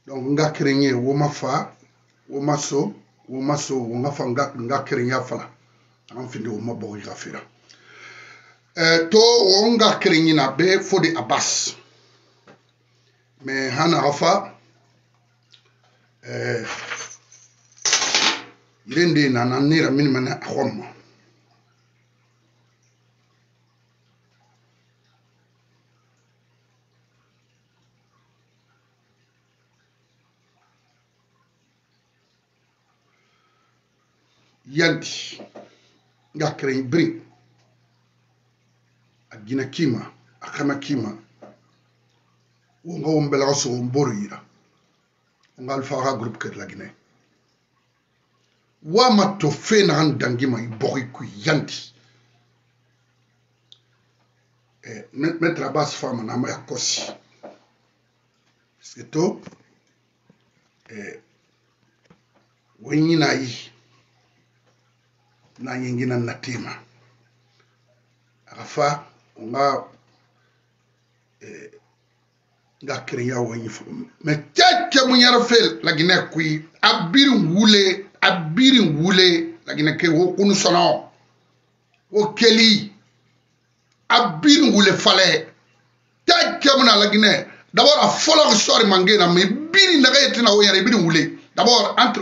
Donc nga krenye wo mafa wo maso wo ngafa nga krenya fala an finde wo mabo ga fira to wo nga krenye na be fodi abas mais hana rafa yende na nanira min mana khom yanti nga krenye bri agina kima akama kima wonga wombela gaso mborira wonga alfa groupe ke la Guinée wa mato fe na ndangima ibori ku yanti mettre bas femme na ma yakosi c'est to wenyi na yi na nyingina natima afa nga nga kriya wenyi mais tete munyara fel la Guinée kui abiri wule la Guinée ke wo kunu sono wo keli abiri wule fale tete muna la Guinée d'abord a follow story mangena mais biri ndaga yetina wo yare biri wule d'abord entre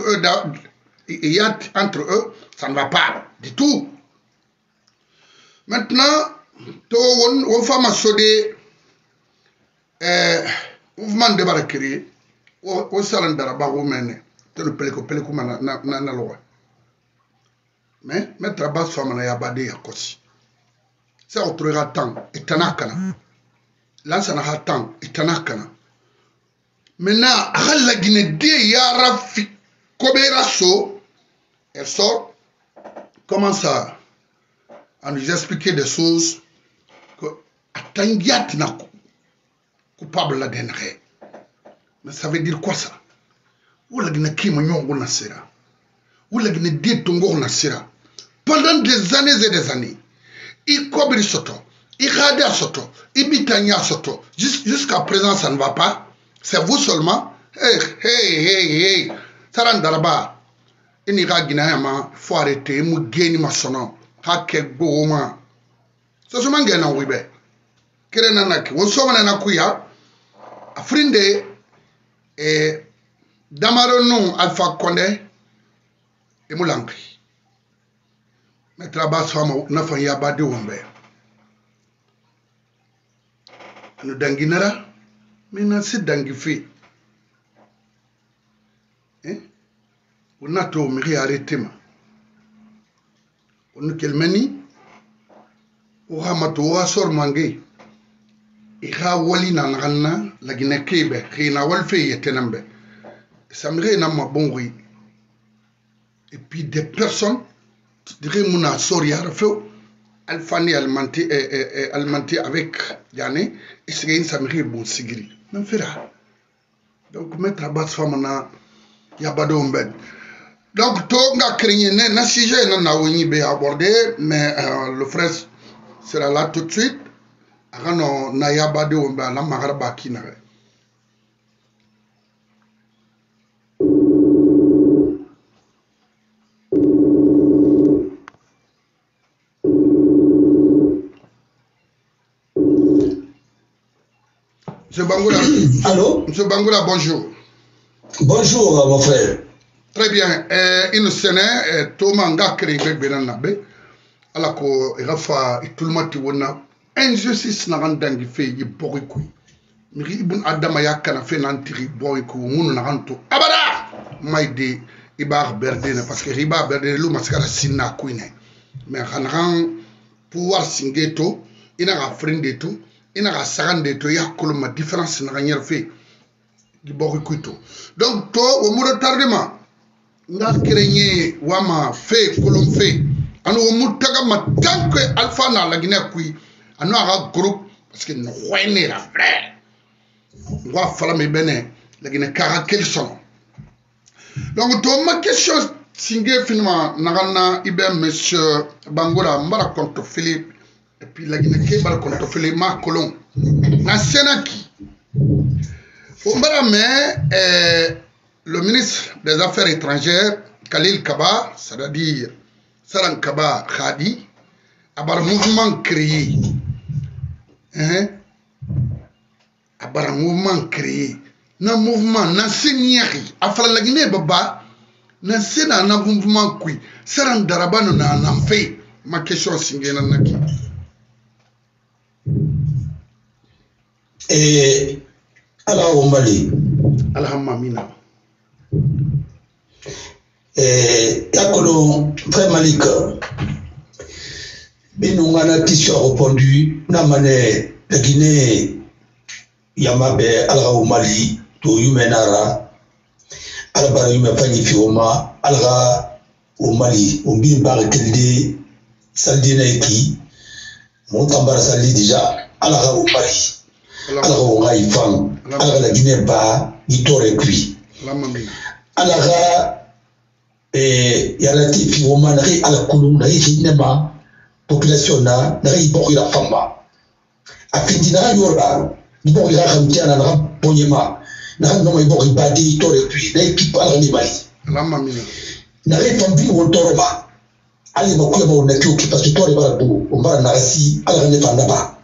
eux ça ne va pas du tout. Maintenant to won fama sode mouvement de barakiri o salan daraba wo mene to le peleko na lo mais mettre bas fama na yabade yakosi ça autrera temps etanakana lansa na hatan etanakana maintenant la Guinée de yara fi kobera so elle sort commence à nous expliquer des choses que Atangiat n'a coupable la dernière. Mais ça veut dire quoi ça? Où la Guinée qui m'a nasera? Où la Guinée dit tongo nasera? Pendant des années et des années, il cobri soto, il rade soto, il bitania soto. Jusqu'à présent, ça ne va pas. C'est vous seulement. Hey. Sarandaraba. Il n'y a Guinée, faut arrêter, mou geni ma sono. Hake goma so so mangena wibe kerena naki wo so na kuya afrindi damaro non Alpha Condé e mulanki metra bas fama na fa ya badi wombe anu danginara mina si dangi fi unato mi arrêter ma on kelmeni o hamato wa sor mangi iha wali na ngana la Guinée kebe khina wal fe yetenambe samre na mabongui et puis des personnes dirais mona sor ya rafo alfani almanti avec yani isrein samre bon sigiri même fera donc mettre à bas femme na ya bado mbed. Donc, tout le craignez na sujet na woni be abordé, mais le frère sera là tout de suite. Arano na yabade womba na magaraba kinare. Monsieur Bangoula. Allô? Monsieur Bangoula, bonjour. Bonjour, mon frère. Très bien. Une scène, Thomas Ngakri Benabe, alako Rafa Itulmati Wona, injustice na randangi fe yi boriku. Miri ibn Adama yakana fe nantiri boriku, munu na ranto. Abada! Maïde Ibar Berdene, parce que Riba Berdene, l'eau mascara sinna kuine. Mais Hanran, pouvoir singeto, ina ga frindeto, ina ga sarandeto, yakolo ma différence na ranyer fe. Boriku. Donc, to, au muro tardement, nga krenye wama fe kolom fe anu mutaga matanke alpha na la Guinée kui anu aga groupe parce que no wene la vrai wa fala me bene la Guinée kara quels sont donc to ma question singe finalement nagana ibe monsieur Bangola mbara konto Philippe et puis la Guinée ke mbara konto Philippe ma kolon na senaki Le ministre des Affaires étrangères, Khalil Kaba, c'est-à-dire Saran Kaba Khadi, a un mouvement créé. Un mouvement créé. Un mouvement, un seigneurie. Afin la Guinée, Baba, un mouvement qui Saran Darabano n'a en fait. Ma question est naki. Et alors au Mali. Alhamdulillah. Yakolo frère Malik Binungana qui a répondu Namane la Guinée Yamabe Alra au Mali to Yumenara Alba Yume Panifioma Alra au Mali Umbin Barakelde Saldineki Montambara Sali déjà Alra au Mali Alra au Raifan Alra la Guinée Ba Itore Kui Alra Yalati Fioma Nari Ala Kulum Nari Hinema population na Nari Bori la Famba Afindina Yorba Bori la Ramtiana Nara Bonyema Nara Noma Bori Badi Itore Kui Nari Kipa Alra Mali Nari Fambi Wontoroma Ali Makuya Maunaki parce que toi les Barabou Ombara Narasi Alra Nefandaba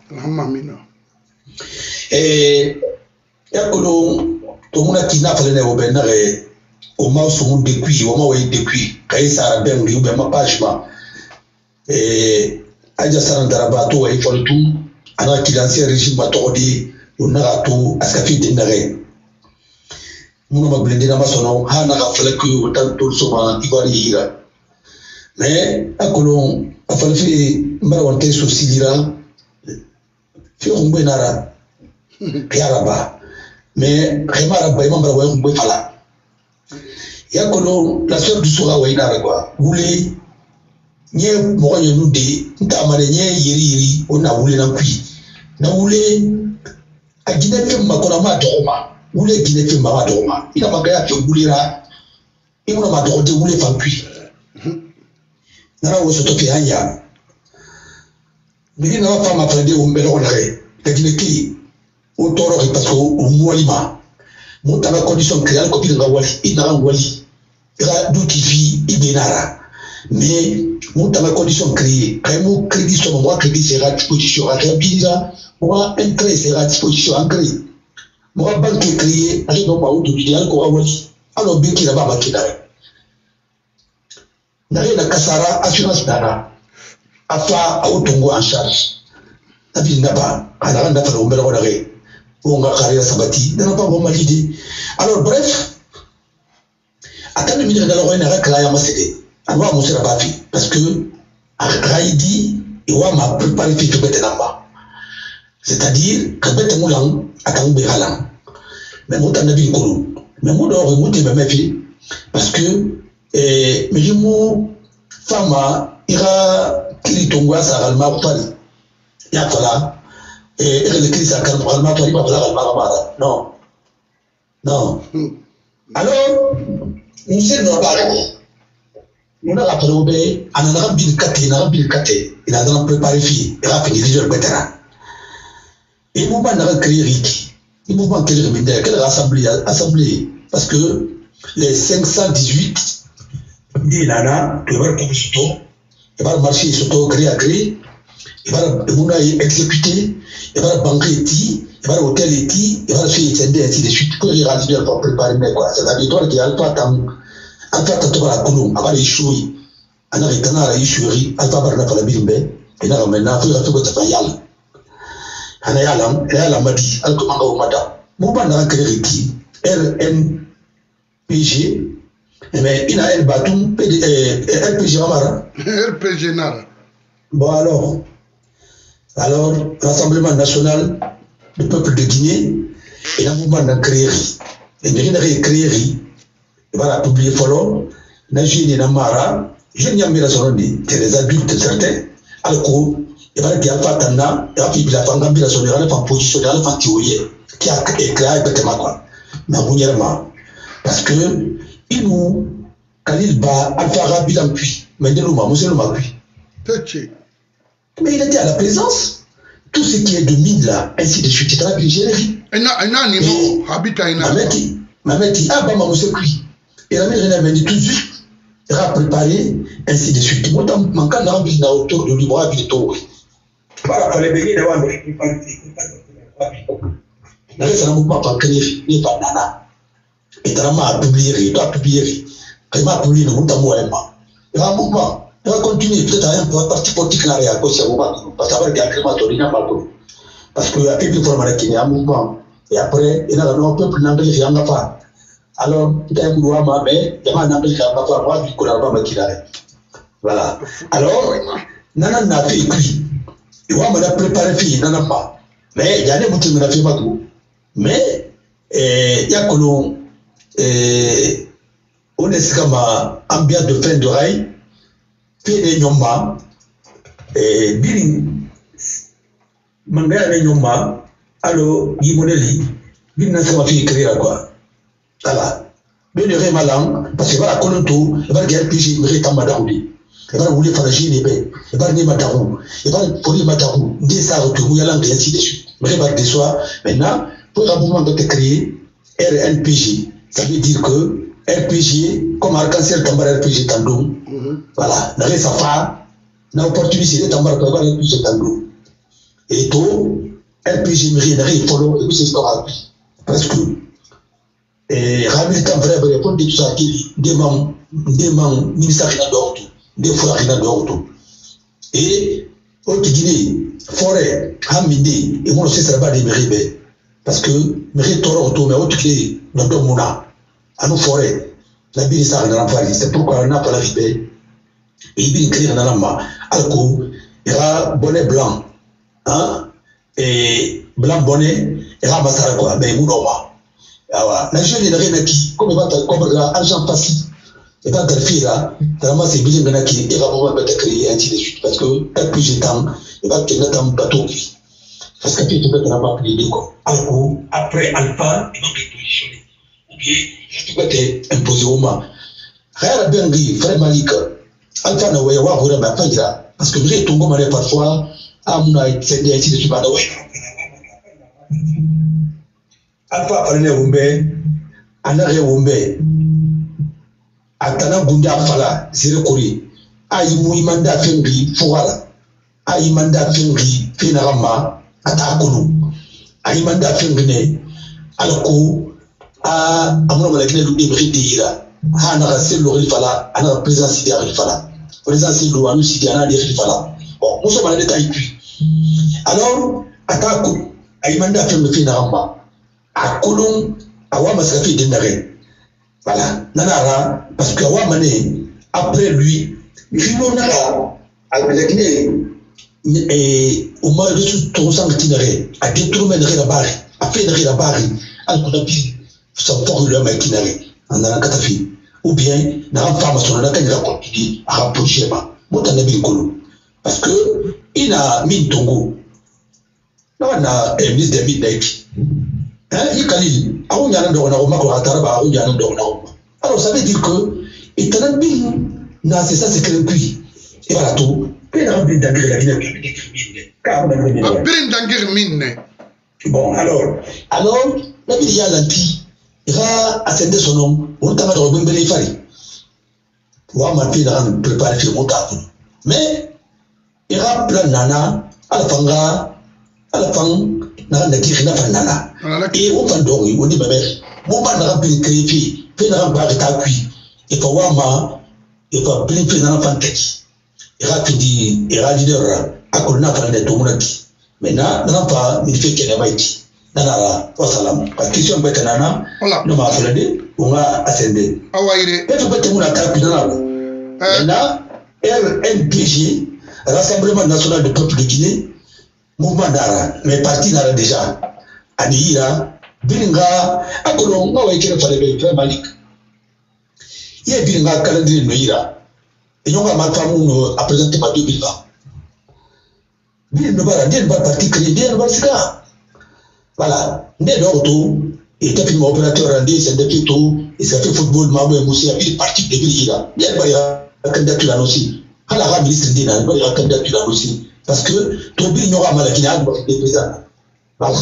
Yakolo Tomuna Kina Falene Obenare au moins son depuis au moins depuis quand ça a bien eu bien ma page ma aja saran darabato et pour tout ana qui l'ancien régime batodi on a tout à ce qu'il dinare mon ma blende na masono ha na fala que autant tout souvent ibari hira mais akolo afala fi marawante so silira fi on benara yaraba mais remara ba imam rawa on fala Yakolo, la soeur du Soura Wainara quoi. Voulez, n'y a moyen nous de, n'tamane yiri, on a voulu n'en puis. N'a voulu, à Guinée fait ma colama d'Oma, voulez Guinée fait ma d'Oma. Il a pas gagné que voulera, il m'a pas droité, voulez fan puis. N'a pas se anya. Mais il n'a pas ma frère au Méloré, la Guinée qui, au toro et parce qu'au Moualima. Montana condition créale copie de Wali, il n'a Wali, d'outils vie, Ibenara. Mais Montana condition créée, quand mon crédit sur moi, crédit sera à disposition à Rabinza, moi, un trait sera à disposition en gré. Moi, banque créée, avec mon maou de l'idéal qu'on a Wali. Alors, bien qu'il n'a pas marqué d'arrêt. N'arrête la Kassara, assurance d'Ara, Afa, à Otongo en charge. Nabil Naba, à la Randa Falo Meloré. On a carrière sabati, n'a pas vraiment l'idée. Alors bref, à tel milieu de l'Orient, on a créé un macédé. On va montrer la bafie. Parce que, à Raïdi, il va préparer le fait de Namba. C'est-à-dire, que Bête Moulang, à Kangbe Halang. Mais mon temps n'a pas couru. Mais mon temps remonte ma fille. Parce que, mais je m'en femme, il y a Kiritonga, Saralma, Paris. Il y a voilà. Et le Christ a calmement parlé par la non. Non. Alors, nous sommes pas nous avons appelé, on a bien caté, il a préparé fille, il a fini les vétérans. Et nous avons créé Ricky. Nous avons créé quelle assemblée, parce que les 518 des Nana, ils vont comme surtout, ils vont marcher surtout gré à gré. Il va exécuter, il va banquer, il va hôtel, il va faire étendre, ainsi de suite, pour y réaliser pour préparer mes quoi. C'est-à-dire, toi, qui a pas tant, alpha tato la colombe, avant les chouilles, en arrêtant la issuerie, alpha barna pour la bimbe, et là, maintenant, il va tout être payal. En ayant, et à la madi, al commande au madame. Mon ban a créé qui, RNPG, mais il a un bâton, RPG Amara. RPG Nara. Bon alors, Rassemblement national du peuple de Guinée, et un mouvement de créerie. Et de créerie, il va publier follow, Najini Namara, je n'y ai pas raison, c'est les adultes certains, alors il va dire à Tana, et puis il a fait un peu la sonnerie, il a positionné, il a fait théorie, qui a éclairé exactement quoi. Mais parce que, il nous, Khalil Ba, Alpha Rabi l'appui, mais de l'homme, monsieur l'appui. Mais il était à la présence. Tout ce qui est de mine là, ainsi de suite, il a pu gérer. Ina ni mo habita ina. Mameti aba mamusekui. Et la mère m'a dit tout de suite, il a préparé ainsi de suite. Moi dans manquant dans la autour de lui moi vito. Voilà fallait bénir d'avoir préparé. Na resa na mouvement pas créer ni pas nana. Et dans ma publier, doit publier. Quand m'a publié le monde moi emma. Il va mouvement, il va continuer peut-être à un parti politique là à cause de moi parce que avec agrément torina pas parce que il y a plus former qui un mouvement et après il y a un peuple n'anglais qui en a pas. Alors il y a un mouvement mais il y a un anglais qui en a pas moi du coup là pas qui là. Voilà. Alors nana n'a fait écrit. Il va me préparer fille nana pas. Mais il y a des moutons qui n'a fait pas tout. Mais il y a que l'on on est comme ambiance de fin de rail fait des nyoma biri mangaya des nyoma alors il modèle biri n'a pas fait écrire quoi voilà bien de remalang parce que voilà qu'on tout il va dire puis il mérite madaoudi il va vouloir faire gîner ben il va ni madaou il va pour lui madaou des ça retour il y a l'anglais ainsi de suite mais il va de soi maintenant pour un mouvement de créer RNPJ ça veut dire que RPG, comme arc-en-ciel Tambara RPG Tandou, voilà, n'a rien à faire, n'a opportunité de Tambara RPG Tandou. Et tout, RPG n'a rien follow, et puis c'est ce qu'on a vu. Parce que, Ramil Tambara répond de tout ça, qui demande, ministère qui n'a d'ordre, des fois qui n'a d'ordre. Et, au Guinée, forêt, Hamidi, et moi aussi, ça va des méribés. Parce que, mérite Toronto, mais au Guinée, n'a d'ordre. À nos forêts, la ville est en Paris. C'est pourquoi on n'a pas la ribée. Et il vient écrire dans la main. Alors, il y a bonnet blanc. Hein? Et blanc bonnet, il y a massara quoi. Mais il y a la jeune est rien qui, comme il va comme l'argent facile. Et quand elle fait là, vraiment c'est bien de qui, il va vraiment mettre créer ainsi de suite. Parce que, quand plus j'ai temps, il va tenir un bateau. Parce que puis tu peux te ramasser les deux quoi. Alors, après Alpha, il va être positionné. Tu peux t'imposer au moins. Rien bien dit, frère Malik. Alpha n'a pas voir vraiment pas dire. Parce que j'ai tombé mal parfois. Ah, mon a été ainsi de suite. Alpha a parlé au mbé. Anare au mbé. Atana bunda fala. Zéro courrier. Aïe, mouimanda fengri. Fouala. Aïe, manda fengri. Fénarama. Atakulu. Aïe, manda fengri. Alors amuna malakine lu ibri dira hana rasul lu fala ana présence de ari fala présence lu anu si ana de fala bon muso malade ta ipi alors ataku aimanda femme fi na ramba akulum awa masafi de nare voilà nanara parce que awa mané après lui filo nara almalakine au moins de tout sang tinare a détourné la barre a fait de la barre al kunabi ça porte le maquinaire en allant katafi ou bien dans la formation on a quand il a continué à rapprocher ma montant de colo parce que il a mis tongo là on a mis des midnight hein il kalil a on y a dans on a ko atara on y a dans alors ça veut dire que il t'en a bien na c'est ça c'est que puis et voilà tout puis on a bien d'angler la vie car on a bien d'angler bon alors la vie y a l'anti il va ascender son nom, on t'a pas de les faire. Pour ma fille dans le préparer mon table. Mais il y a plein nana, à la fanga, à la fang, n'a pas nana. Et on va dormir, on dit ma mère, mon pas n'a pas pu créer fille, fait n'a pas été cuit. Il faut voir ma, il faut plein fait dans la fantaisie. Il a dit, il a dit, à qu'on n'a pas de tomonaki. Maintenant, n'a pas, il fait qu'elle a été. Nanara, wassalam. La question est nana, nous m'a fait on va ascender. Awaïre. Et tu peux te mourir à Capinana. Maintenant, RNPJ, Rassemblement National du Peuple de Guinée, Mouvement Nara, mais parti Nara déjà, Anira, Bilinga, Akolon, on va écrire sur les frères Malik. Il y a Bilinga, calendrier Noïra, et on va malfamou à présenter ma 2020. Bilinga, il va partir créer, il va se faire. Voilà, dès lors tout, il était film opérateur en c'est depuis tout, il s'est fait football, Mabou et Moussi, il est parti de Bilira. Il y a la candidature aussi. À la ministre Dina, il y a la candidature aussi. Parce que tout le monde n'aura mal à Guinée, il va être président. Voilà.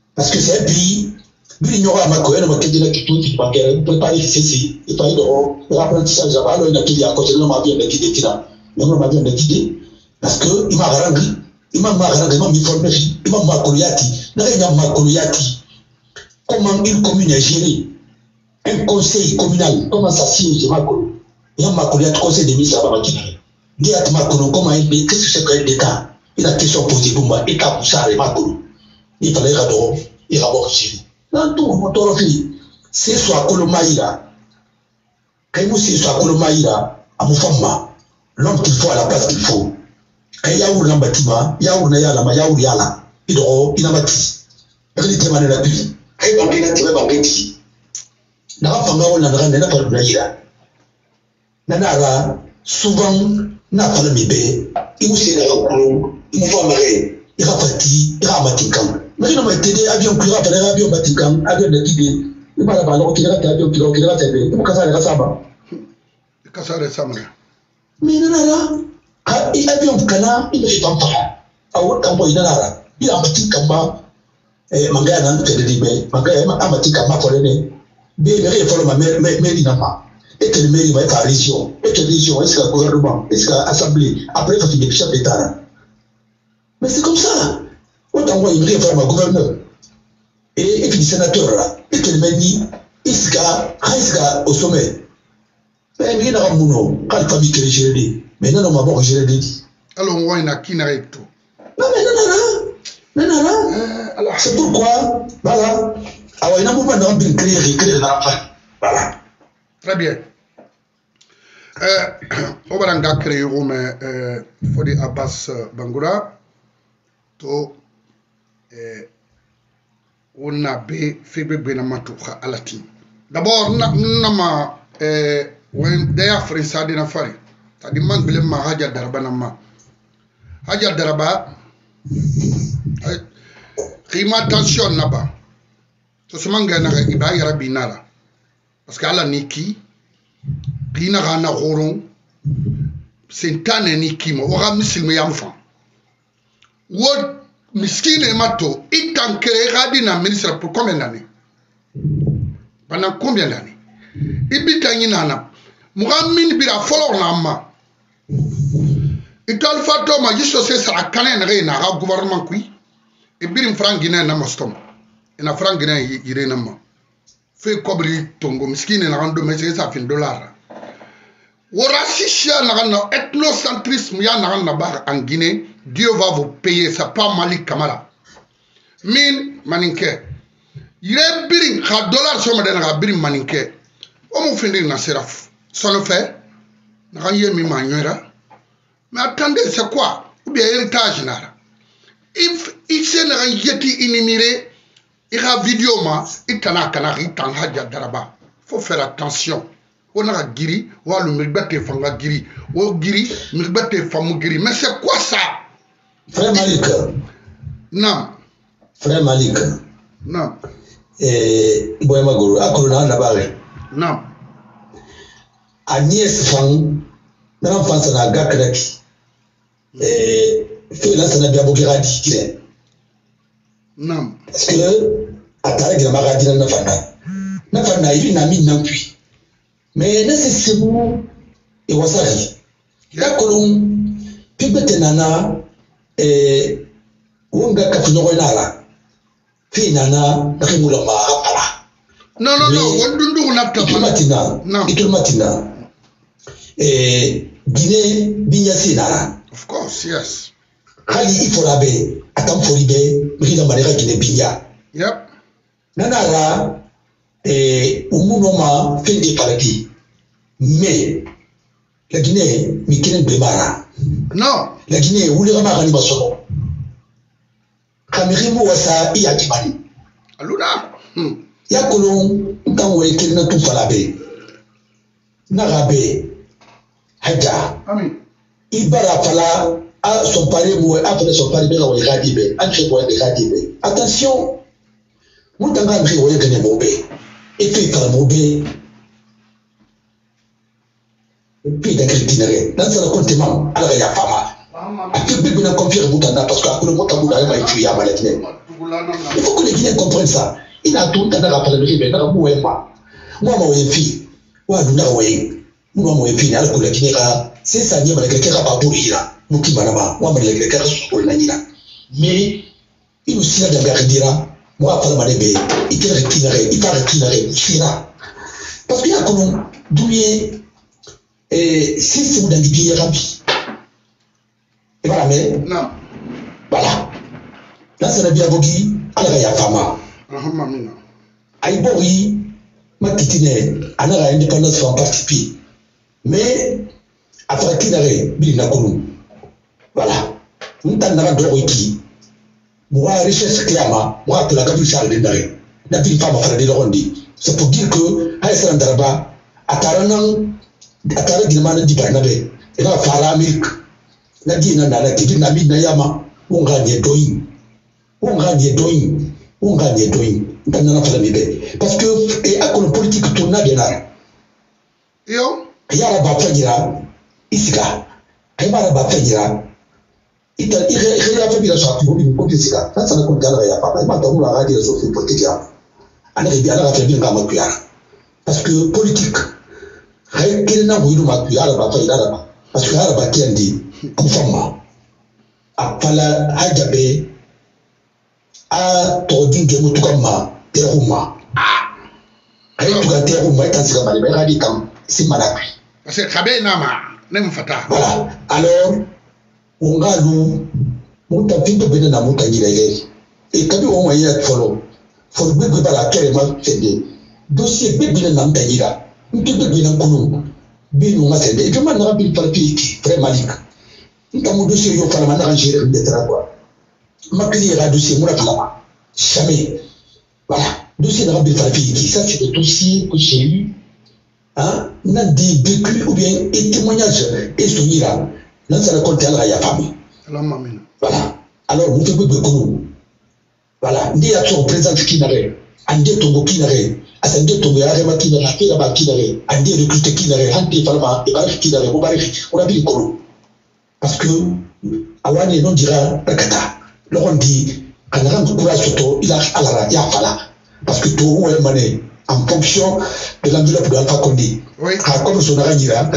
Parce que c'est un pays, il y aura ma cohérence, ma question qui tout, qui va préparer ceci, et pas de l'apprentissage, alors il y a qui a côté de ma vie, qui est là. Mais moi, ma vie, parce que il m'a rendu, il m'a mis formé, il m'a macoliati, n'a macoliati. Comment une commune est gérée, un conseil communal, comment ça siège, Macolo. Il y a macoliati, conseil des ministres à Makina. Dis à Macolo, comment il qu'est-ce que c'est que l'État? Il a question posée pour moi, État pour ça, Macolo. Il fallait radorer, il va voir ici. Dans tout mon torofi, c'est soit Kolomaïra. Quand il c'est soit Kolomaïra, à mon femme, l'homme qu'il faut à la place qu'il faut. Quand il y a un bâtiment, il y a un yala, il y a un yala, il a bâti. Il est très mal la vie. Quand il y a un très mal bâti. N'a pas fanga on a n'a pas de naïra. Nanara, souvent, n'a pas de mibé, il vous sait la roue, il vous va marrer, il va partir, il va matin. Mais non, mais t'es avion qui va faire avion Vatican, avion de Guinée. Il va la ballon qui va faire avion qui va faire. Il va casser la saba. Casser la saba. Mais non, là, il avion cana, il ne va pas. À où campo il n'a il a bâti kamba. Mangana fait de libé. Mangana a bâti kamba pour l'année. Bien, il faut ma mère n'a et que le maire va faire région. Et que région, est-ce que gouvernement, est-ce que assemblée, après il faut finir le chef d'État. Mais c'est comme ça. Autant moi, il vient faire ma gouverneur. Et puis le sénateur là, et que le meni, il sera au sommet. Mais il y a un mouno, quand la famille qui est gérée. Mais non, on m'a pas géré. Alors, on voit une qui n'arrive tout. Non, mais non. C'est pourquoi, voilà. Alors, il y a un mouvement de créer la fin. Voilà. Très bien. On va créer mais il faut dire Abbas Bangoura. To on a fait benamatu alati. D'abord, nama d'ailleurs frère Sadi na fari. Tadi man bele ma haja daraba nama. Haja daraba. Rima tension naba. To semanga na iba yara binala. Parce que ala niki rina gana horon sentane niki mo ora misilme yamfa. Wod miskine mato itan kere gadi na ministre pour combien d'années? Pendant combien d'années? Ibita nana mugamin bira follow na ma ital fato ma jiso se sara kanen reina ga gouvernement kui e birim frangina na mastom ina frangina ire na ma fe kobri tongo miskine na rando mais ça fin dollar wora sisha na ethnocentrisme ya na bar en Guinée. Dieu va vous payer, ça pas Malik Kamara. Min maninke. Yire biring, ha dollar soma de na biring maninke. O mo finir na seraf. Ça le fait. Na yé mi manuera. Mais attendez, c'est quoi? Ou bien héritage nara. Il se na yeti inimiré. Il a vidéo ma, il tana kanari tan hadja daraba. Faut faire attention. On a giri, ou a le mirbete fanga giri. Ou giri, mirbete famu giri. Mais c'est quoi ça? Frère Malik. Non. Frère Malik. Non. Boy Magoro, à Corona Nabare. Non. Agnès Fang, dans l'enfance, na Gakraki. Fait là, ça n'a bien beaucoup radicé. Non. Parce que, à Tarek, la maladie n'a pas n'a pas eu n'a mis non plus. Mais nécessairement, et wasari. D'accord, puis maintenant, wonga kafinyo nala fi nana nakimula maapala non wondundu napta matina Guinée binyasi nala of course yes hali iforabe atamforibe mrida mareka Guinée binya yep nanala umunoma fendi paraki mais la Guinée mikine bemara non la Guinée wuli kama kani basono kamirimu wasa iya kibali aluna ya kolon ntango ekirina tu falabe nagabe haja amin ibara fala a son pari mo a fele son pari bela wa gadibe an che boy de gadibe attention mutanga mbi wo yegene mobe et puis par mobe et puis da kritinere dans sa comptement ala ya fama a tout bébé na confier mutanda parce que le mutabuda ma itu ya maletne Il faut que les Guinéens comprennent ça. Il a tout le temps à parler de l'État, moi, moi, fille, moi, moi, fille, c'est ça, il y a quelqu'un qui va pour ira, nous qui va moi, mais quelqu'un qui va pour mais il nous sert de garder moi, pas mal de il va retirer, sira. Parce qu'il y a comme douillet, et si c'est dans du pays rapide. Et voilà, mais. Non. Voilà. Là, c'est la biabogi, à la fama. Aïbori, ma titine, à la indépendance va participer. Mais, après qu'il n'arrête, Bilina Koulou. Voilà. Nous t'en d'oriki. Moi, richesse clairement, moi, pour la capitale chargée d'arrêt. La ville femme a fait des rondi. C'est pour dire que, Haïssan Daraba, à Taranan, à Taradimana di Barnabé, et là, Fara Amérique. La dit na qui dit na mi na yama on gagne doing dans la famille parce que et à la politique tourne bien yo yara ba fajira isika ay mara ba fajira ita ira fa bila sa ko bi ko isika ça na ko dala ya papa ma tamu la radio so fi politique ya ana bi ala fa bi ngama ku ya parce que politique hay kirina bu yu ma ku ya ba fajira parce que yara ba kendi Kufama apala hajabe a todi gemu tukama teruma ay tuga teruma itansika mali ba di kam si malakwi parce que khabe nama nem fata voilà alors ongalu muta pinto bena na muta nyirege e kabi o wa ya follow for gbegbe bala kere ma fede dossier gbegbe na muta nyira gbegbe na kunu binu ma fede e joma na bi parti très malik. Quand dossier yo fala mana gérer de quoi ma clé la dossier moi la jamais voilà dossier de rabbi Falafi ça c'est le dossier que j'ai eu hein n'a des vécus ou bien et témoignages et souvenir là ça raconte à la famille voilà alors vous faites beaucoup voilà ndi ya son présent qui n'arrête ande tongo qui n'arrête asande tongo ya rema qui n'arrête la ba qui n'arrête ande recruter qui n'arrête ande falma et ba qui n'arrête on a vu le parce que Awane non dira Rakata. L'on dit qu'un grand courage surtout, il a à la fala. Parce que tout est mané en fonction de l'enveloppe de Alpha Condé. Oui. Comme son arrangement,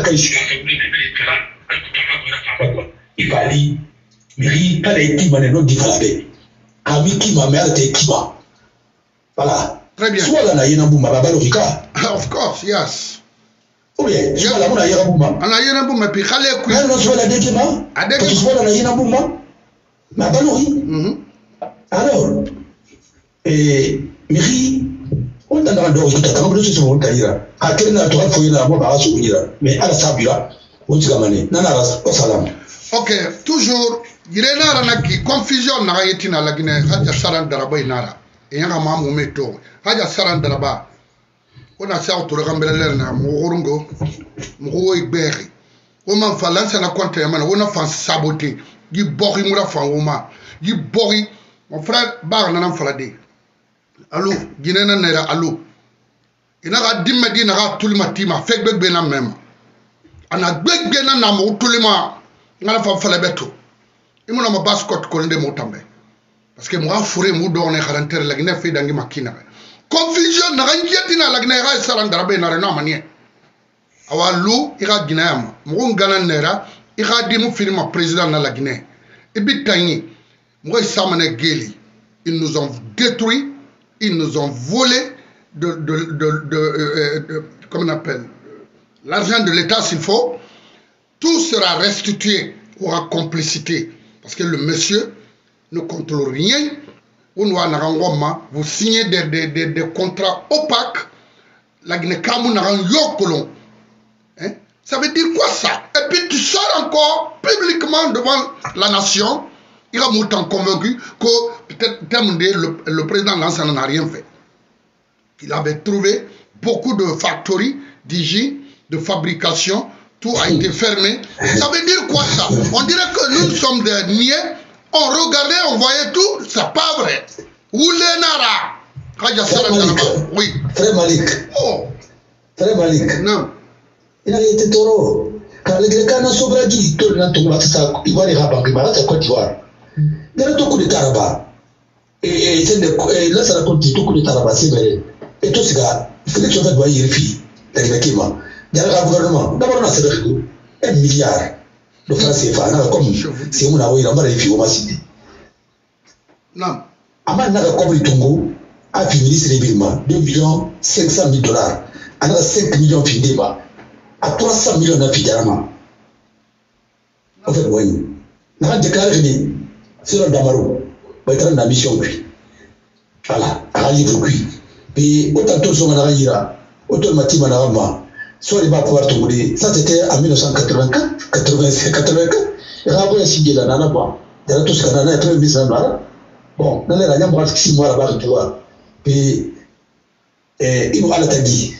il va aller. Mais pas les qui mané non dit falabé. Ami qui m'a mère était qui va. Voilà. Très bien. Soit là, il y a un boum à Balorica. Of course, yes. Oh bien, je vois là, on a un boum. On a un boum, puis Khalé Kouy. Non, soit la déguement. Parce que soit là, il y a un boum. Mais à Balori. Alors, Miri, on a un d'or, quand on se voit d'ailleurs. À quel n'a pas fouillé la voix à souvenir. Mais à la sabira, on se gamane. Nana, au salam. Ok, toujours, il y a une confusion dans la Guinée. Hadja Saran Daraba Inara. Et il y a un mamou méto. Hadja Saran Daraba. On a ça autour de Rambele, Mourungo, Mourou et Berry. On m'a fait lancer la compte, on a fait saboter. Il bori moura fa oma. Il bori. Mon frère bar n'a pas fait. Allô, Guinée n'a allô. Il n'a pas dit me n'a pas tout le matin. Fait que ben même. On a ben n'a pas tout le matin. Il n'a pas fait le béto. Il m'a pas bascot qu'on de motambe. Parce que moi fourré mou donné garantir la Guinée fait d'angi makina. Confusion n'a rien dit na la Guinée ra saran darbe na rena manier. Awa lou ira Guinée am. Mon ganan nera. Il a dit mon film président de la Guinée. Et puis, moi, ils nous ont détruits, ils nous ont volé comment on appelle, l'argent de l'État s'il faut. Tout sera restitué ou à complicité. Parce que le monsieur ne contrôle rien. Vous signez des contrats opaques. La Guinée, hein? Ça veut dire quoi ça? Et puis tu sors encore publiquement devant la nation. Il a autant convaincu que peut-être le président Lansana n'a rien fait. Il avait trouvé beaucoup de factories d'hygiène, de fabrication. Tout a été fermé. Ça veut dire quoi ça? On dirait que nous sommes des niais. On regardait, on voyait tout. C'est pas vrai. Oui. Frère Malik. Oh. Frère Malik. Non. Il a été taureau. Car les Grecs n'ont pas dit que nous avons fait ça. Ils vont les rabattre. Ils vont Côte d'Ivoire. Il y a un coup de Caraba. et là ça raconte tout que tu as rabassé et tout ce gars Félix Houphouët Boigny refuse exactement il y a le gouvernement d'abord on a fait 1 milliard de francs CFA comme c'est mon avis on va les filles au massif non ama n'a comme le Tongo a fini ses événements 2,5 millions on a 5 millions fini à 300 millions de fijarama en fait Boigny n'a déclaré c'est le Damaro va être en mission lui voilà à livre lui et autant de choses on a ira automatiquement soit il va pouvoir tomber ça c'était en 1984 85 84 et après signé la nana quoi il y a tout ce qu'on a après mis en place bon dans les années moi 6 mois là-bas tu vois et il nous a la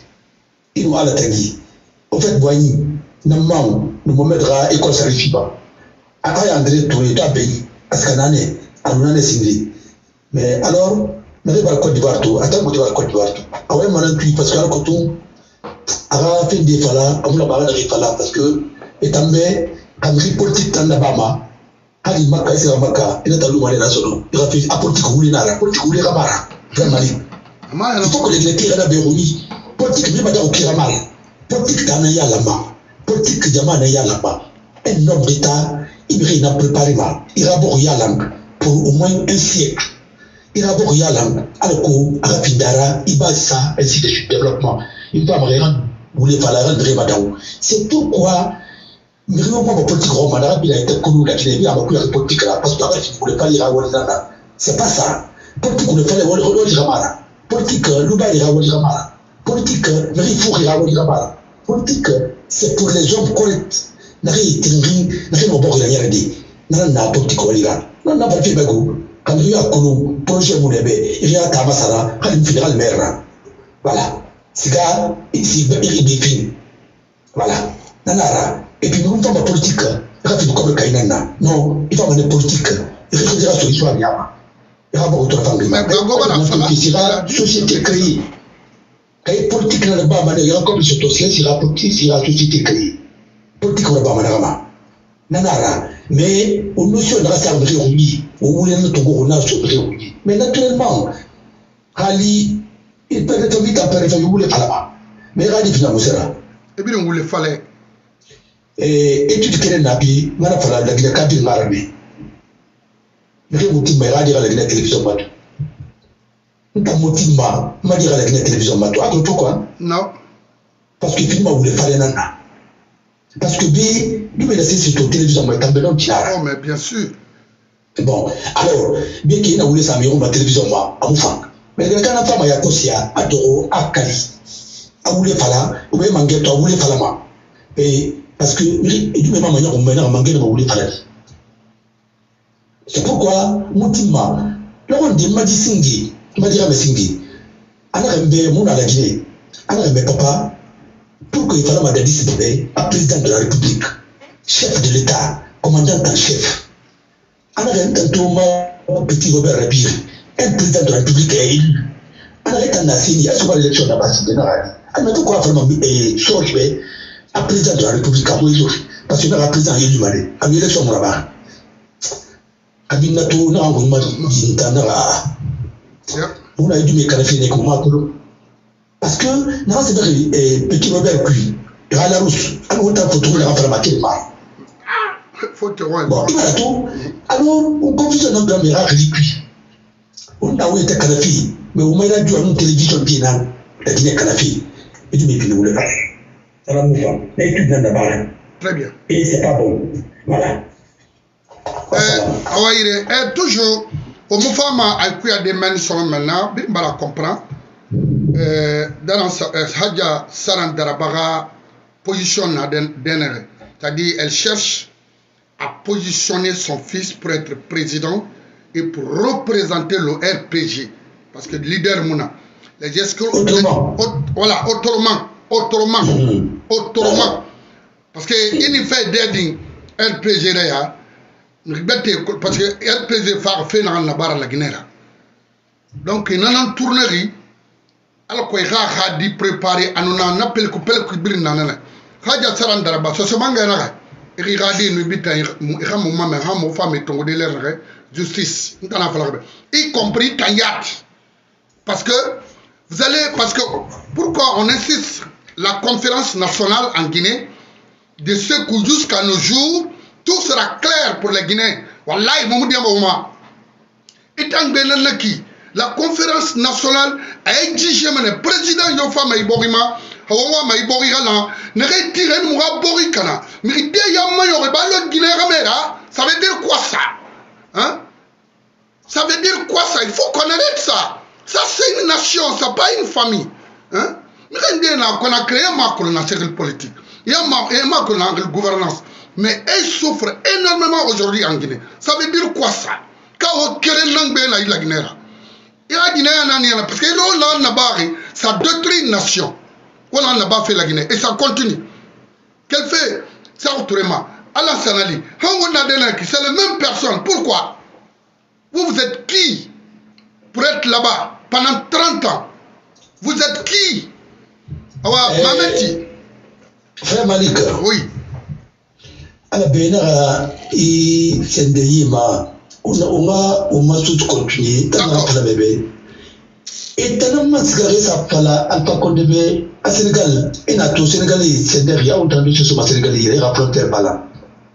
tagi en fait Boigny normalement nous me mettra école sarifie pas après André Touré ta pays parce qu'on a on a signé mais alors mais la Côte d'Ivoire tout attends Côte d'Ivoire tout ah ouais maintenant puis parce que là quand on a fait des fala on l'a pas fait fala parce que étant mais comme politique dans la Bama hali maka c'est maka il est allé mal national il a fait politique roulée nara politique roulée ramara vraiment il faut que les tirs là béroumi politique bien madame kiramal politique dans ya lama politique jama na ya lama un homme d'état il n'a préparé mal il a beau ya langue pour au moins un siècle il a beau y aller alco à Pindara il base ça ainsi de suite développement il va me rendre vous les faire rendre madame c'est pourquoi mais non pas politique romane il a été connu la Guinée a beaucoup de politique là parce que si vous voulez pas lire à c'est pas ça politique vous le fallait ramara politique luba ira ramara politique vérifier ramara politique c'est pour les hommes corrects n'arrive n'arrive au bord de la yerde n'a politique wala non n'a pas fait bago quand il y a un projet il y a un masara il finira le maire voilà c'est gars ici il définit voilà nanara et puis nous sommes politique il comme kainana non il faut mener politique il faut dire sur l'histoire yama il va beaucoup trop mais la société créée quand politique na ba mané il y a comme ce dossier sera politique sera société créée politique na ba mané nanara mais au notion de la servir oui au voulez nous Togo on a servir oui mais naturellement Ali il peut être vite à faire vous voulez pas mais Radi finalement sera et bien on voulait fallait et étude qu'elle n'a pas mana fala la Guinée Kabir Marabi mais motif mais Radi la Guinée télévision matou nta motif ma dire la Guinée télévision matou à pourquoi non parce que finalement vous voulez fallait nana parce que nous me laissez sur télévision mais tambelon tiara oh mais bien sûr bon alors bien qu'il n'a voulu ça mais on va télévision moi enfin mais quand on a femme ya kosia adoro akali a voulu fala ou même mangueto a voulu fala ma et parce que il me maman on mena mangueto a voulu fala c'est pourquoi mutima là on dit m'a dit singi m'a dit mais singi ana rembe mon à la Guinée ana rembe papa pour qu'il fasse ma discipline à président de la République, chef de l'État, commandant en chef. On a un tour petit Robert Rabir, un président de la République est élu. On a un assigné à souvent l'élection de la base de Naradi. On a tout quoi vraiment sortir à président de la République à Moïse, parce que le président est élu malé, à l'élection de la base. À Binato, on a un mouvement d'Intanara. On a eu du mécanisme comme moi. Parce que non c'est vrai petit Robert puis il a la rousse alors on t'a photo il a fait la matière photo ouais bon il a tout alors on confie un grand miracle puis on a été Kadhafi mais on m'a dit à une télévision bien la Guinée Kadhafi et du mais vous le pas ça va nous faire l'étude dans la barre très bien et c'est pas bon voilà toujours au mouvement à quoi des mains sont maintenant bien la comprendre dans Hadja Saran Darabaga position c'est-à-dire elle cherche à positionner son fils pour être président et pour représenter le RPG parce que leader Mouna les gestes voilà autrement parce que il fait d'aide RPG là parce que RPG fait dans la barre la Guinée donc il en tournerie alors qu'il a dit préparer à nous en appel que pel que bir nanana haja saran daraba so se manga na il a dit nous bita il a moment mais ha mo femme tongo de l'air justice, y compris Kayat. Parce que pourquoi on insiste la conférence nationale en Guinée, de ce coup jusqu'à nos jours, tout sera clair pour les Guinéens. Wallahi, la conférence nationale a exigé le président Yofa Maïborima, Hawa Maïborira, ne retire Moura Borikana. Mais ça veut dire quoi ça? Hein? Ça veut dire quoi ça? Il faut qu'on arrête ça. Ça c'est une nation, ça pas une famille. Hein? On a créé un macro dans la politique. Il y a un macro dans la gouvernance. Mais elle souffre énormément aujourd'hui en Guinée. Ça veut dire quoi ça? Quand on crée la Guinée, il y a Guinée parce que ça détruit une nation. On n'a pas fait la Guinée et ça continue. Qu'elle fait ça autrement? Allah Sanali, c'est la même personne. Pourquoi? Vous êtes qui pour être là-bas pendant 30 ans? Vous êtes qui? Mameti. Frère Malik. Oui. Alors, Bénara, il s'est dit, on a tout continué. D'accord. Et tellement cigarette ça pala en tant qu'on devait à Sénégal et na tout Sénégalais c'est derrière autant de choses sur Sénégalais il est frontière bala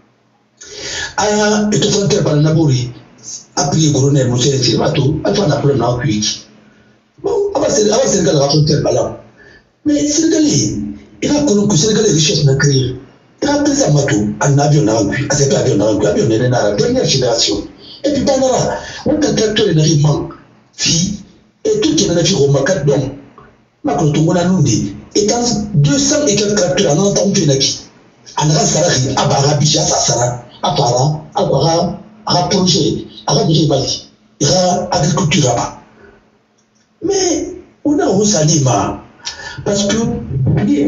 ah et tout frontière bala nabori appuyé gouverneur monsieur Silimato alpha na problème na kuit bon avant Sénégal la frontière bala mais Sénégalais il a connu que Sénégalais richesse na créer il a pris ça matou un avion na kuit à cet avion n'est na dernière génération et puis banara on a tracteur na rimang fi et tout qui est dans la vie remarquable donc Macron Tongona Nundi et dans 200 et quelques tracteurs en entend Pénaki en Rasarari à Barabisha Sassara à Para à Bara à projet à Rabiri Bali à agriculture là-bas mais on a Rosalima parce que les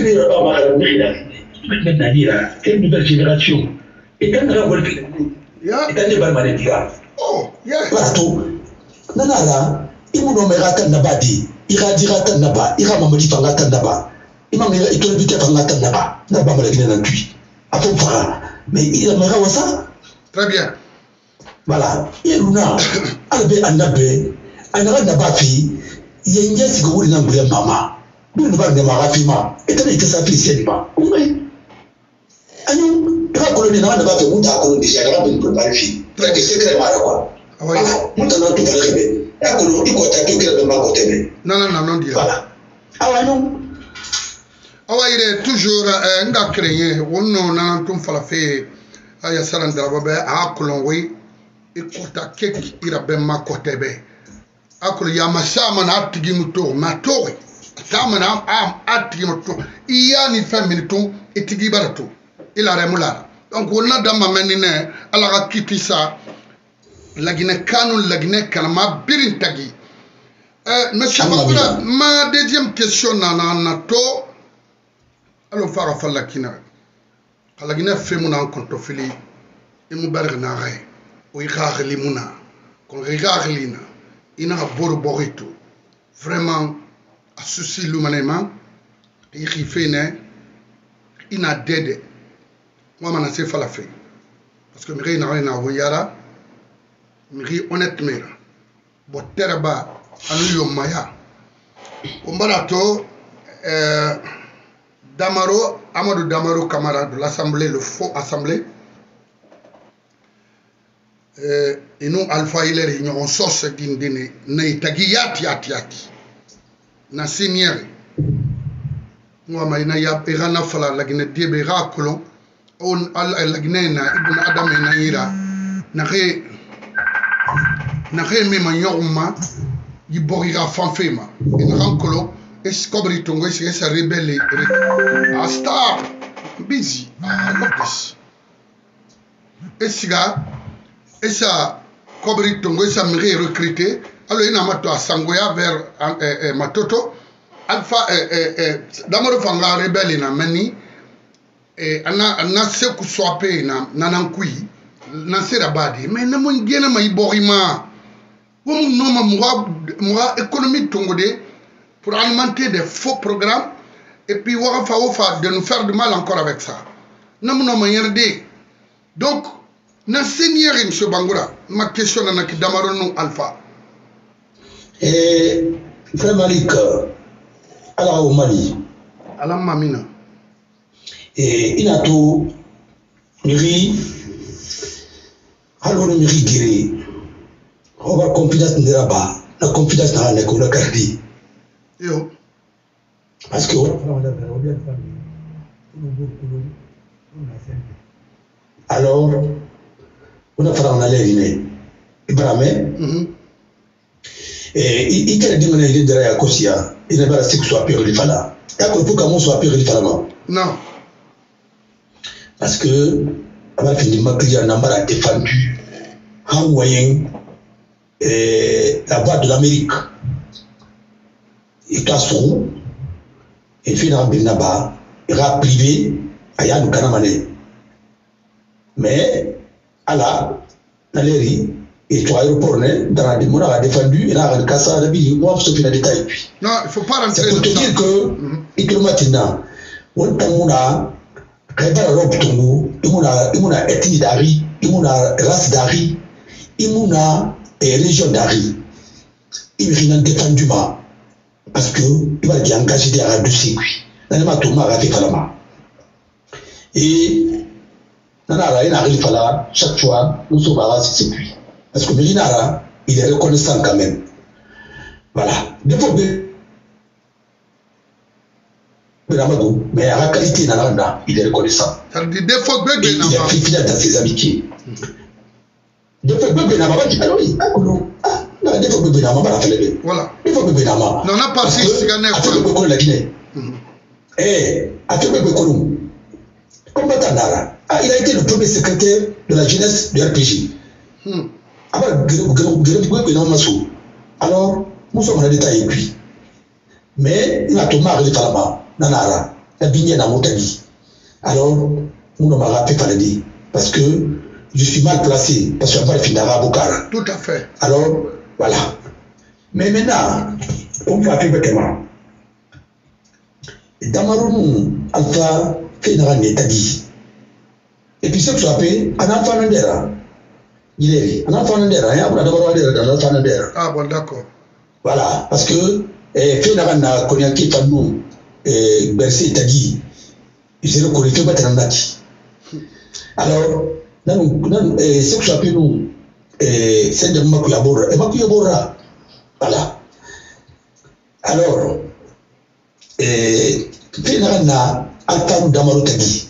une nouvelle génération et quand on a volé et quand on a volé partout Nanara il m'a nommé Ratan Nabadi, il a dit Ratan Naba, il a mamadi Fangatan Naba, il m'a mis étonné Fangatan Naba, Naba Malagina Nantui. À ton frère, mais il a marre ça. Très bien. Voilà, il y a Luna, Albe Anabe, Anara Nabafi, il y a une yes go in Anglia Mama, nous ne parlons de Marafima, et t'as été sa fille Selma. Oui. Anou, trois colonies n'a pas fait monter à colonie, j'ai grave une préparée fille. Très bien, c'est très mal quoi. Oui. Maintenant, tout va arriver. Non, dis. Voilà. Ah non. Ah ouais, il est toujours un gars créé. On a un tout fait. Ah, il y a ça dans le rabais. Ah, Colombo. Et quand kek, il a bien ma côté. Ah, il y a ma chambre à Tigimuto, ma torre. Tamana à Tigimuto. Il y a une femme militon et Tigibarato. Il a remoulé. Donc, on a dans ma menine, elle a quitté ça. La Guinée Kanou, la Guinée Kanama, Birintagi. Monsieur Makoula, ma deuxième question n'a to. Alors, Farah Falakina. La Guinée fait mon encontre fili. Et mon barre n'a rien. Ou il regarde les mouna. Qu'on regarde l'ina. Il n'a pas de borito. Vraiment, à souci l'humanement. Il fait né. Il n'a d'aide. Moi, je ne sais pas la faire. Parce que je n'a rien à voir. Miri honnêtement bo teraba anu yo maya ombarato Damaro Amadou Damaro Camara de l'Assemblée, le faux assemblée et nous Alpha Hilaire ils ont sauce d'indine ne tagiyati atiati na senior moi maina ya irana fala la Guinée diebe ra kolon on la Guinée na ibn Adam na ira na me ma yiborira fanfema en rankolo es kobri tongo es sa rebelle a star busy I love this esiga esa kobri tongo esa me recruter alors ina mato a sangoya vers matoto alpha Damaro fanga rebelle na mani ana se ku swape na nankui na sera badi mais na mon gena ma yiborima moi économie tongode pour alimenter des faux programmes et puis de nous faire du mal encore avec ça. Non, donc Na senior M. Bangoura, ma question est que Damaronou Alpha. Et Frère Malik, alors au Mali. Alors Mamina. Et il a tout miri, alors miri guéri. On va confidence de là-bas, la confidence dans la cour cardi. Yo. Parce que alors on a fait un aller Ibrahim et il a dit que il est à Kosia il n'a pas que soit pire il fallait d'accord pour comment soit pire il fallait non parce que avant fini ma client n'a pas défendu en voyant la voix de l'Amérique et toi son et finalement il n'a pas privé à Yann Kanamane mais à la lérie et toi aéroport dans la démon a défendu et a cassé la vie moi je suis détail non il faut pas rentrer c'est pour te dire que il maintenant on tamuna kaibara rob tungu imuna ethnie dari imuna race dari imuna religion dari il vient défendu ma parce que il va être engagé dans le dossier dans ma tourma a fait falama et Nana, il arrive là, chaque fois, nous sommes à c'est puis. Parce que Mélinara, il est reconnaissant quand même. Voilà. Des fois, mais à la qualité, il est reconnaissant. Il est fidèle dans ses amitiés. Des fois, bébé n'a pas dit, ah oui, ah non, ah, des fois, bébé n'a pas fait. Voilà. Des fois, bébé n'a pas. Non, on n'a pas si c'est gagné. À fait bébé la Guinée. Eh, à fait bébé Colomb. Combattant Nara. Ah, il a été le premier secrétaire de la jeunesse du RPG. Alors, nous sommes en détail puis. Mais il a tout marre de Falama, Nanara, la bignée dans Montagny. Alors, nous n'avons pas fait parler. Parce que je suis mal placé, parce que je ne vais pas finir à Bokara. Tout à fait. Alors, voilà. Mais maintenant, on va faire bêtement. Damaronou, Alpha, fait une rangée tagi. Et puis ce que tu appelles un enfant d'era. Il est un enfant d'era, il y a d'abord un enfant d'era. Ah bon, d'accord. Voilà, parce que fait n'a connu qui pas nous, bercé tagi. Il s'est reconnu fait battre un nati. Alors, ce que tu appelles nous, c'est de Makuyabora. Et Makuyabora, voilà. Alors, fait n'a Alpha Damaro tagi.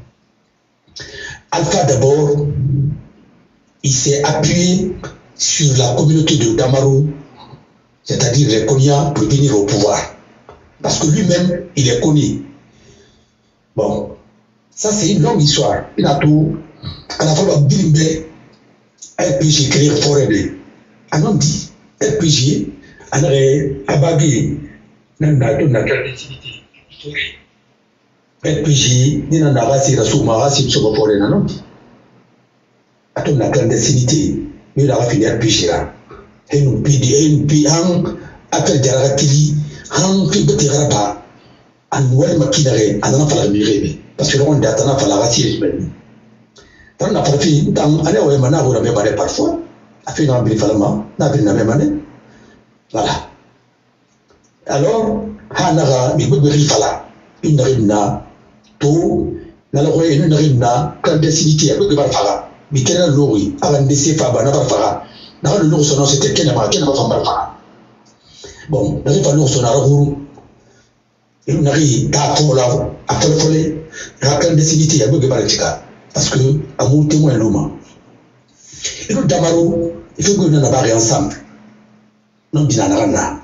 Alpha d'abord, il s'est appuyé sur la communauté de Damaro, c'est-à-dire les Konya, pour venir au pouvoir. Parce que lui-même, il est connu. Bon, ça c'est une longue histoire. Il a tout. À la fois, Bilimbe, RPG créé forêt. On a dit, RPG, on a abagé, on a donné la créativité historique. RPG, ni na nagasi rasuma si msomo pole na non. Ato na clandestinité, ni la rafine RPG là. NP hang appel jaragati hang fi beti garaba an wal makinare anana fala mirebe parce que on data na fala rati ben. Tan na farfi tan ale o mana ho me bare parfois a fait na bi falama na bi na me mané. Voilà. Alors hanaga mi bebe fala une rimna to na la koye une rimna clandestinité avec barfara mi kena lori avant de se fa bana barfara na le lori sono c'était kena ma fa barfara bon na fa lori sono ra huru il n'a ri ta fola a folfolé la clandestinité avec barfara parce que amour témoin l'homme et nous Damaro il faut que nous n'abari ensemble non binana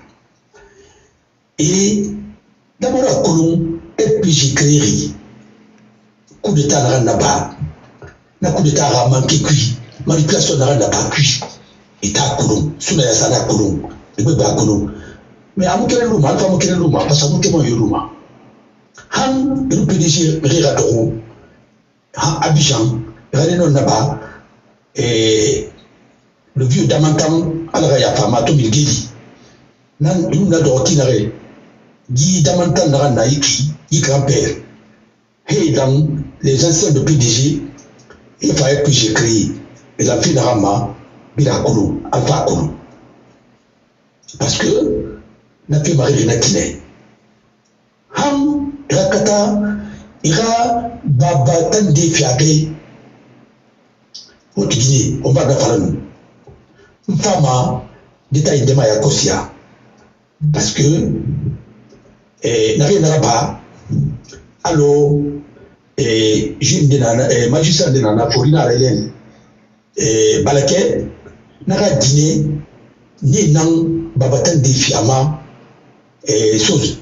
et Damaro a colon et puis j'ai créé coup d'état n'a rien là-bas. Na coup d'état a manqué cuit. Manipulation n'a rien là-bas cuit. Et t'as colon. Sous la sana colon. Et puis bah colon. Mais à mon quel luma, à mon quel luma, parce que mon témoin est luma. Han, le PDG rira d'eau. Han, Abidjan, Radenon là-bas. Et le vieux Damantan, Alraya Fama, Tomil Gedi. Nan, nous n'a d'or qui n'arrête. Guy Damantan n'a rien naïki, y grand-père. Et dans les anciens de PDG, il fallait que j'écris les enfants d'Arama, Birakulu, Alpha Kulu. Parce que, n'a pu marier les Natine. Ham, Rakata, ira, Baba, Tande, Fiabe, Haute Guinée, on va faire nous. Une femme, détail de Maya Kosia. Parce que, n'a rien pas, alors, jeune de Nana, magistrat de Nana, Forina Rayen, Balaké, n'a dîné, ni nan, Babatan de Fiama, chose.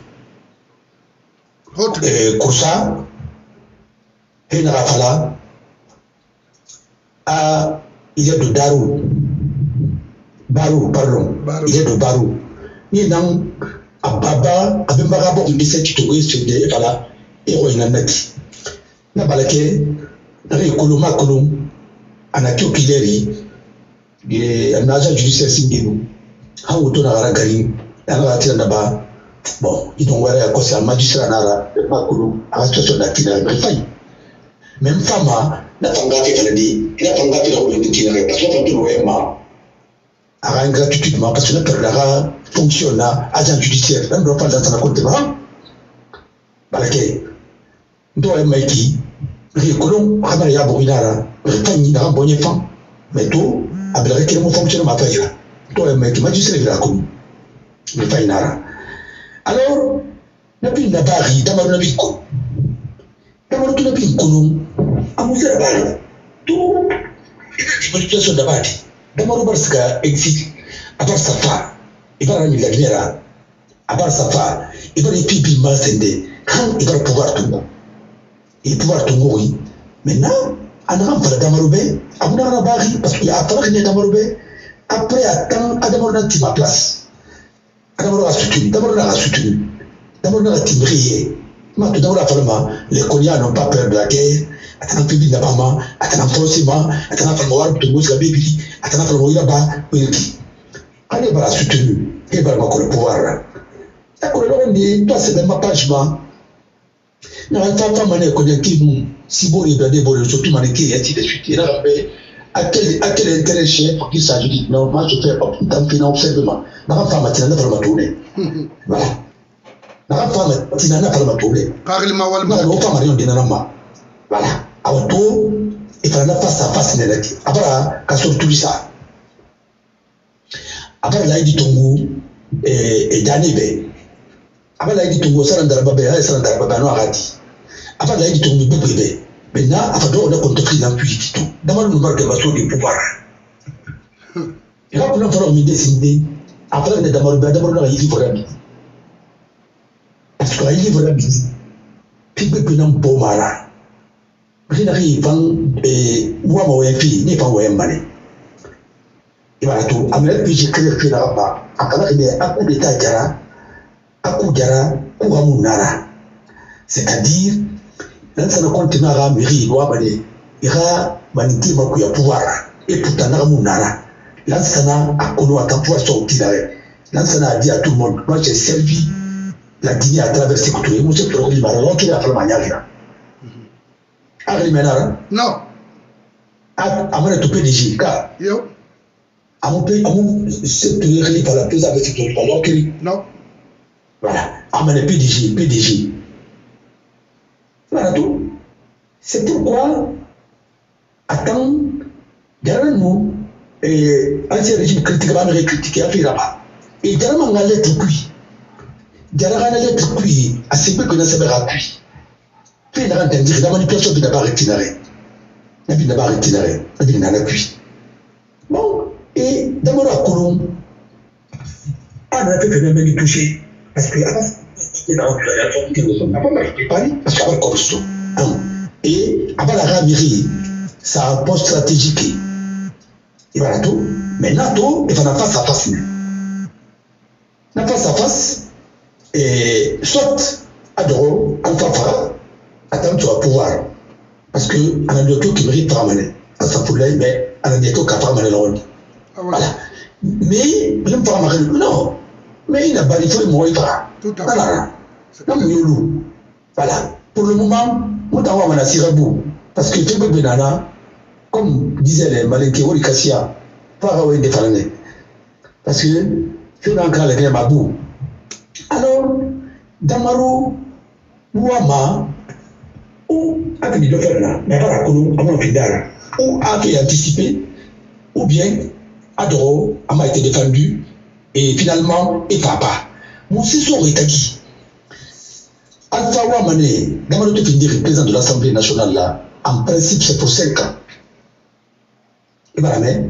Kousa, Henrafala, il y a de Darou, Barou, pardon, il y a de Barou. Ni nan, Ababa, Abembarabo, on dit c'est tu te vois sur des voilà, héroïne en net. Na balake, na koloma kolom, anakio kileri, un agent judiciaire singenu, ha auto na garagari, na ratira na ba, bon, ils ont voir à quoi c'est un magistrat nara, le makulu, à situation d'actina, mais faille. Même femme, n'a pas gâté qu'elle a dit, il n'a pas gâté la roue de l'itinéraire, parce qu'on peut le voir, à gratuitement, parce que notre fonctionne agent judiciaire, même doit pas dans sa compte de bras. Balake, doit maïki, ricolon, ramaya borinara, rétani n'a bon enfant, mais tout, à blaguer qu'il me fonctionne ma paille. Doit maïki, magistrat de la commune, mais pas inara. Alors, n'a plus la barre, d'abord la vie. D'abord, tu n'as plus une colonne, à vous faire la barre. Tout, il y a une situation d'abord. D'abord, parce qu'il existe, à part sa femme, il va ramener la lumière, à part sa femme, il va les pipis mal scindés, quand il va pouvoir tout. Il va pouvoir tout mourir. Maintenant, on a un Damarobé, on a un baril, parce qu'il y a un parc de Damarobé, après, attends, à d'abord, on a place. D'abord, on a soutenu, d'abord, on a soutenu, d'abord, on a timbré. Maintenant, les Coniens n'ont pas peur de la guerre. Attends, public d'abord, attends, forcément, attends, faire de mousse, la bébé, attends, faire mourir là-bas, oui. Allez, voilà, soutenu, et voilà, le pouvoir. D'accord, alors, on dit, toi, c'est de ma page, non, on pas mané connecté, si bon, il doit déborder, surtout manéqué, et ainsi de suite. Et là, à quel intérêt chef pour qu'il s'agit? Non, moi, je fais un finance observement. Ma femme a tiré la femme à tourner. Voilà. La femme a tiré la femme à tourner. Carrément, voilà. Non, pas marion d'inanama. Voilà. À autour, il fallait la face à face, n'est-ce pas? Après, qu'à sortir tout ça. Après, là, il dit Tongo et Danébé. Après, là, il dit Tongo, Sarandarababé, Sarandarababé, non, Arati. Après, là, il dit Tongo, Bébé. Maintenant, après, on a compris l'impunité. D'abord, nous marquons le pouvoir. Et là, on a fallu me décider. Après, on a d'abord un livre à midi. Parce qu'un livre à midi, puis on a un beau malin. Puis on arrive, moi, mon fille, n'est pas un malin. Et voilà tout. Après, puis j'ai créé là-bas. Après, il y a un coup d'état Jara, un coup Jara, coup Amunara. C'est-à-dire, dans ce continent, il y a maniti makuya pouvoir et pourtant Amunara. Lansana a connu à pouvoir sortir. Lansana a dit à tout le monde, moi j'ai servi la Guinée à travers ces couteaux. Et moi j'ai trouvé le marron qui a fait le maniage. Agrimenara? Non. À mon PDG, car. Yo. À mon secteur par la plus avec ce que non. Voilà. À mon PDG. Voilà tout. C'est pourquoi, attends, derrière nous, ancien régime critique va me critiquer à faire là-bas. Et derrière moi, on a l'être cuit. Derrière on a l'être cuit, à ce peu que nous sommes cuit. Puis, on a entendu la manipulation de d'abord itinéraire. La vie d'abord itinéraire, la vie n'a cuit. Bon, et d'abord à Colomb, on a fait phénomène de toucher. Parce que, parce qu'avant Corso, et avant la Ramiri, ça a un poste stratégique. Et voilà tout. Mais NATO, il va en face à face. En face à face, et soit à Doro, en Fafara, attendre sur le pouvoir. Parce que, on a d'autres qui méritent pas mener. À sa poule, mais on a d'autres qui n'ont pas mené le rôle. Voilà. Mais, je ne peux pas mener. Non. Mais il n'a pas dit qu'il faut mourir. Tout à fait. Voilà. Pour le moment, nous avons un Sirabou. Parce que tu peux bien là, comme disaient les Malinké, Wori Kassia, Paraoué de Falané. Parce que, je n'ai encore les Mabou. Alors, Damaro, Ouama, ou a mis le faire là, mais pas la colonne, à mon fidèle, ou a été anticipé, ou bien, Adoro, a été défendu, et finalement, et papa. Mon sisson est acquis. Alpha Ouamane, Damaro te finir président de l'Assemblée nationale là, en principe, c'est pour 5 ans. Et voilà, mais.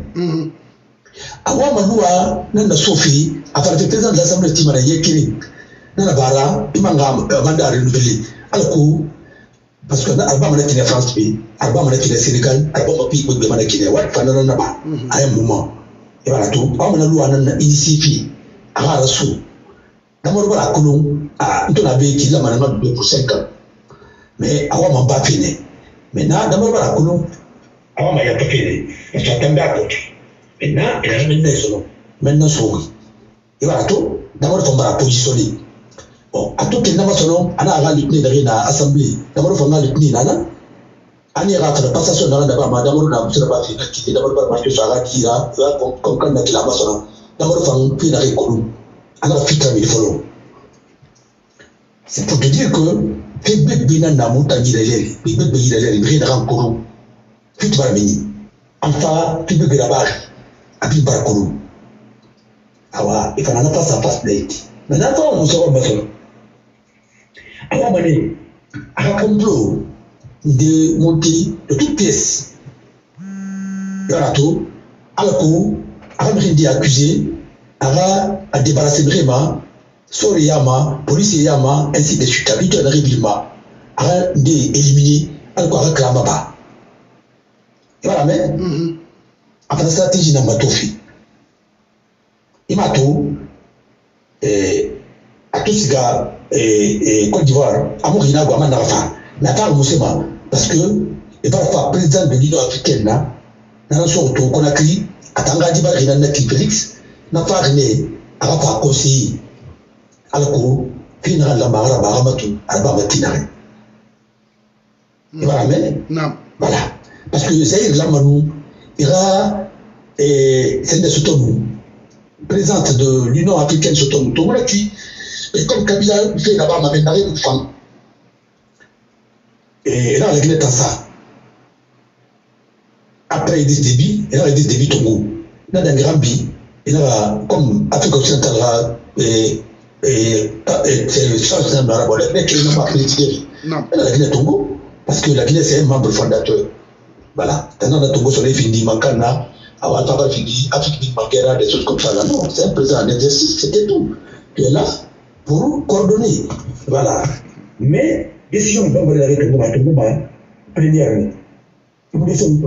Awa Manoua, Nanda Sophie, a fait président de l'Assemblée Timana Yekiri, Nana Bara, Imanga Manda renouvelé. Alors, parce que Alba Manakine France, Alba Manakine Sénégal, Alba Mapi, Manakine, Wat Fanana Naba, à un moment. Et voilà tout. Amanalou Anan initié, Ararasu. D'abord, voilà, Koulou, à Ntonabe qui l'a manama pour 5 ans. Mais Awa Mamba fini. Maintenant, d'abord, voilà, Koulou, Awa Maya Tokene, et ça tombe à côté. Maintenant, il a maintenant son maintenant souris. Et voilà tout. D'abord, il faut me positionner. Bon, à tout le monde, on a lieutenant de l'Assemblée. D'abord, il faut me lieutenant nana. On ira faire la passation dans la bas. D'abord, on a fait la base qui d'abord pas marcher sur la qui a comme quand on a la base. D'abord, il faut me faire la colonne. On a fait la follow. C'est pour te dire que Québec Binan n'a montagne de l'air. Québec Binan de l'air, il vient de rencontrer. Tout va venir. Enfin, Québec de la barre. Abi Barakuru. Awa, il faut n'en pas sa face date. Maintenant, on se remet sur. Awa Mané, un complot de monter de toutes pièces. Yarato, Alako, Aramrindi accusé, à débarrasser vraiment, Soriyama, police Yama, ainsi de suite, habitué à l'arrivement, à éliminer, Alako Araklamaba. Voilà, mais. Après la stratégie n'a pas tout fait. Il m'a tout, à tout ce gars, Côte d'Ivoire, à Mourina, Guaman, Nafa, n'a pas remonté, parce que, il va faire président de l'Union africaine, là, dans le sort de Conakry, à Tangadiba, il n'a pas Félix, n'a pas rené, à Rafa conseiller, à la cour, finalement, la Mara, Baramatu, à la Bamatinari. Il va ramener? Non. Voilà. Parce que c'est là, Manou, il y aura Sende Sotonou, présidente de l'Union africaine Sotonou, et comme Kabila fait là-bas, ma mère une femme. Et là, elle est en ça. Après, il dit débit, et là, il dit débit Tongo. Là, dans le grand bi, et là, comme Afrique occidentale, c'est le change d'un arabe, mais qui n'a pas politique. Non. Elle a la Guinée Tongo, parce que la Guinée, c'est un membre fondateur. Voilà. Maintenant, on a Tongo sur les Findi, Mankana, Awal Findi, Afrique Mankera, des choses comme ça. Là, non, c'est un président en exercice, c'était tout. Tu es là pour coordonner. Voilà. Mais, décision de l'envoyer avec le mouvement, première année. Vous laissez une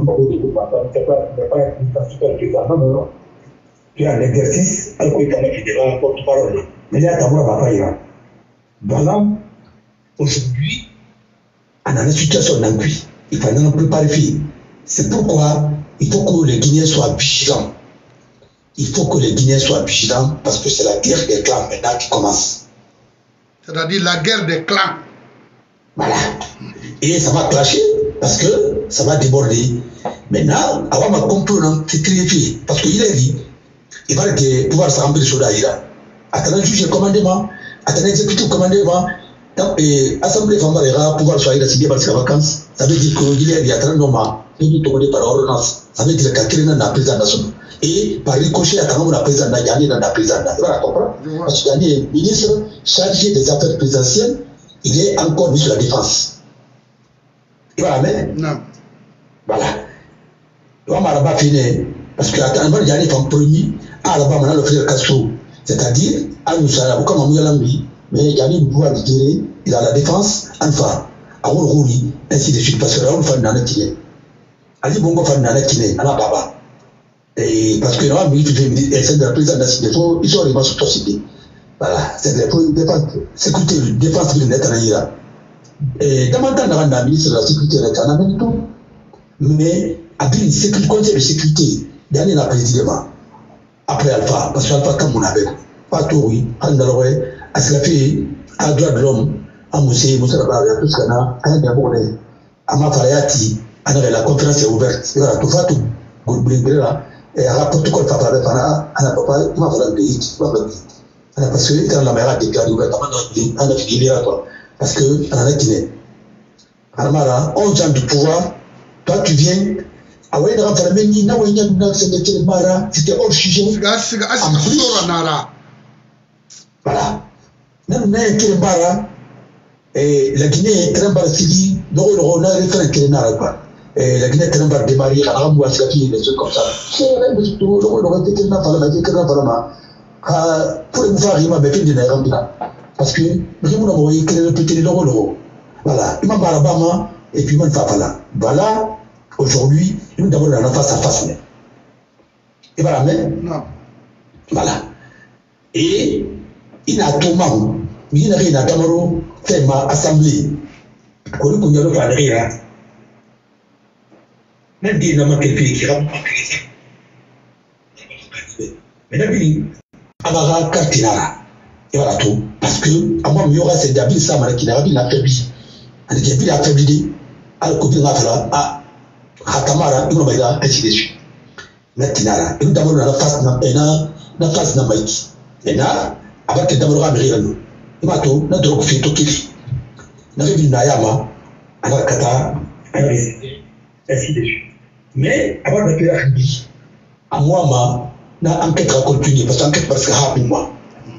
non. Tu es en exercice, alors qu'il y a un porte-parole. Mais là, ta voix va pas y aller. Voilà. Aujourd'hui, on a une situation d'ennui. Il faut en préparer. C'est pourquoi il faut que les Guinéens soient vigilants. Il faut que les Guinéens soient vigilants parce que c'est la guerre des clans maintenant qui commence. C'est-à-dire la guerre des clans. Voilà. Et ça va clasher parce que ça va déborder. Maintenant, avant ma comprendre, c'est créé parce qu'il est dit, il va pouvoir se remplir sur l'Aïra. Attendant juge le commandement, attendant exécutif commandement, Assemblée Famara pouvoir choisir si bien parce que la vacance, ça veut dire qu'il y a 30 moments, il est par ordonnance, ça veut dire qu'il y a un président national. Et par ricochet, à la président Nagani dans la président. Vous allez comprendre? Parce que Nagani est ministre chargé des affaires présidentielles, il est encore ministre de la Défense. Il va la mettre? Non. Voilà. Il va m'arraber fini. Parce que attends, il y a un premier, à la bas, le frère Castro. C'est-à-dire, à nous, ça, comme on dit, mais il y a un pouvoir de gérer, il a la défense, enfin, à Ourouli, ainsi de suite, parce que Raoul Fan Nana Kine. Ali Bongo Fan Nana Kine, Anna Baba. Et parce que là, c'est de la présidence de l'État, ils sont arrivés sur toi cité. Voilà, c'est de la sécurité, défense de l'État. Et davantage dans la ministre de la sécurité de l'État, on a tout. Mais, après une sécurité, conseil de sécurité, dernier la président, après Alpha, parce que Alpha, comme on avait, pas tout, oui, Andaloué, à ce fait, à droit de l'homme, à Moussé, Moussa Rabari, à tout ce qu'on a, à un d'abord, à Mafayati, la conférence est ouverte. Il va tout faire tout. Et à protocole papa avec ana papa il m'a fallu des ana parce que quand la mère déclaré ouvertement on a fini là quoi parce que on a Guinée Armara 11 ans de pouvoir toi tu viens à ouais dans la même ni na ouais na c'était mara c'était hors sujet voilà na mara et la Guinée est très barricadée donc on a référé que na quoi. Et la Guinée est très bien démarrée, la Rambo a des trucs comme ça. C'est vrai, mais tout le monde était là, pour les mouvoir, il m'a mis de la Rambina. Parce que, je me voyais qu'il répétait le rôle. Voilà, il m'a barabama, et puis il m'a fait là. Voilà, aujourd'hui, nous d'abord dans la face à face. Et voilà, mais. Voilà. Et il a tout le monde, il a rien à Damaro, fait ma assemblée. Pour le coup, il y a le faire. Même dit dans quel pays qui ramène mais là il amara cartinara et voilà tout parce que à moi il y aura ces David ça mais qui n'a pas affaibli and qui a affaibli al copine là à hatamara il m'a dit ainsi de suite maintenant il d'abord la face na face na maïki et là avec que d'abord américain il m'a tout na drogue fait tout kili na vu na yama ana kata ainsi de suite. Mais avant de faire à moi, na enquête à continuer parce que enquête parce que rapidement.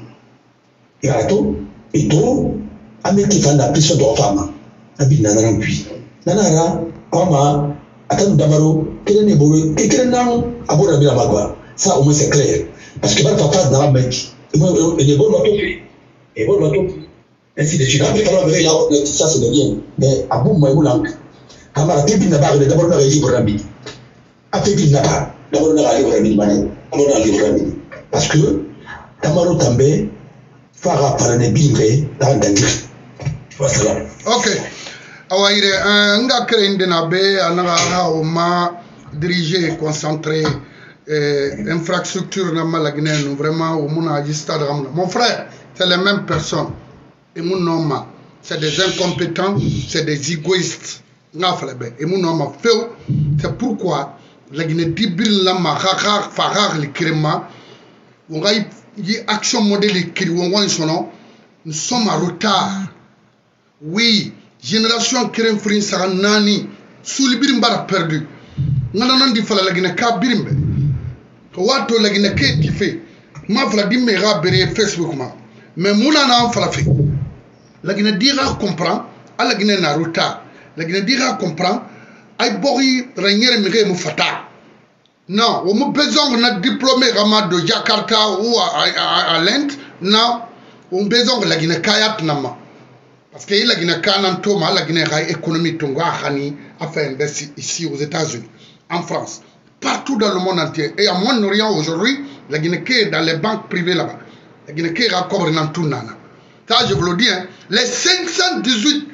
Et à tout, et tout, à mettre qui fait la pression de la femme. Nabi nana puis. Nana, ama, attends d'abord, quel est beau, quel est non, à bord de la magua. Ça au moins c'est clair. Parce que va faire dans la mec. Et les bons bateaux fait. Et bons bateaux. Ainsi de suite. Après, ça c'est bien. Mais à bout, moi, Kamara Pipi n'a pas d'abord dans les livres rapides. A Pipi n'a pas d'abord dans les livres rapides. Parce que Tamaro També fera par un ébimé dans le dingue. Voilà. Ok. Awaïre, un gars qui est indénabé, un gars dirigé, concentré, infrastructure dans la Guinée, vraiment, au monde à stade. Mon frère, c'est les mêmes personnes. Et mon nom, c'est des incompétents, c'est des égoïstes. Et mon nom a fait, c'est pourquoi la Guinée dit la macaque, farak, le crème, on a eu action modèle qui nous sommes en retard. Oui, génération crème frin sera nani, sous le birimbar perdu. Nous avons dit la Guinée ka birimbe. Wato la Guinée qui fait, ma fla di mera bere Facebook ma, mais mouna na fla fait. La Guinée dira comprend, à la Guinée na retard. La Guinée dira comprend, aïe bori régner mire moufata. Non, on a besoin d'un diplômé de Jakarta ou à l'Inde. Non, on a besoin de la Guinée kayat nama. Parce que la Guinée kanan toma, la Guinée économique tonga hani a fait investir ici aux États-Unis, en France, partout dans le monde entier. Et à Moyen-Orient aujourd'hui, la Guinée est dans les banques privées là-bas. La Guinée est raccord dans tout nana. Ça je vous le dis, hein, les 518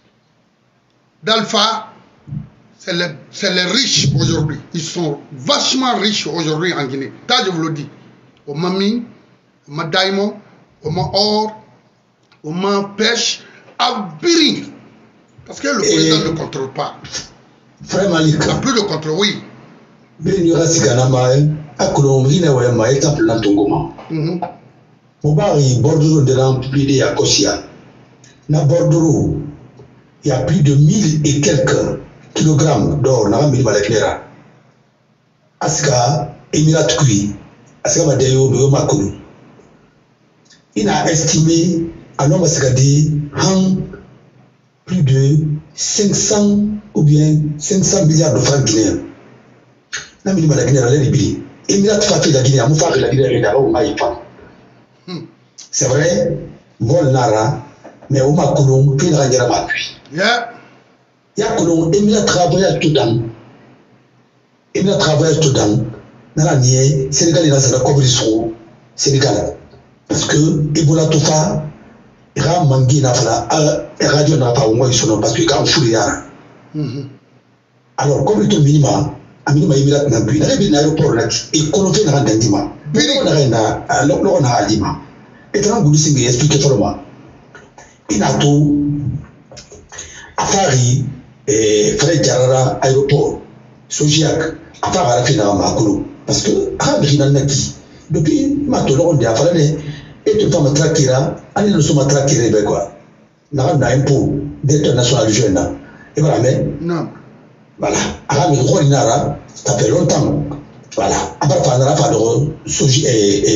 d'Alpha, c'est les riches aujourd'hui. Ils sont vachement riches aujourd'hui en Guinée. Ça, je vous le dis. Au mami, au madaïmo, au or, au pêche, à Biri. Parce que le président ne contrôle pas. Frère Malik. Il n'y a plus de contrôle, oui. Biri Rassiganamae, à Colombie, à exemple, l'Antongoma. Au Bari, Bordeaux de l'Ampli à Kosia. Na Bordeaux, il y a plus de 1000 et quelques kilogrammes d'or na mili malakera aska emirat kui aska madeyo do makuru ina estimé à l'homme askadi plus de 500 ou bien 500 milliards de francs guinéens na mili malakera les libri emirat fait la Guinée amufa la Guinée da o maifa c'est vrai vol nara mais o makuru puis na ngera mapui yeah. Il y a que travaillé tout dans. Il a travaillé tout dans. Dans la nier, Sénégal est dans la couvre Sénégal. Parce que Ebola tout fa, Ram Mangi n'a pas radio n'a pas au moins son nom parce que quand fou ya. Alors comme le minima, a minima Emirat n'a plus. Il y a un aéroport là et qu'on fait dans l'endima. On a l'on a alima. Et dans le single expliqué pour moi. Il a tout. Afari Fred Jarara aéroport Sojiak a pas à la Makolo parce que depuis ma tolon de Afalane et tout femme traquera allez nous sommes traquer quoi n'a un pot d'être national jeune et voilà mais non voilà à Nara ça fait longtemps voilà à part faire la Sojiak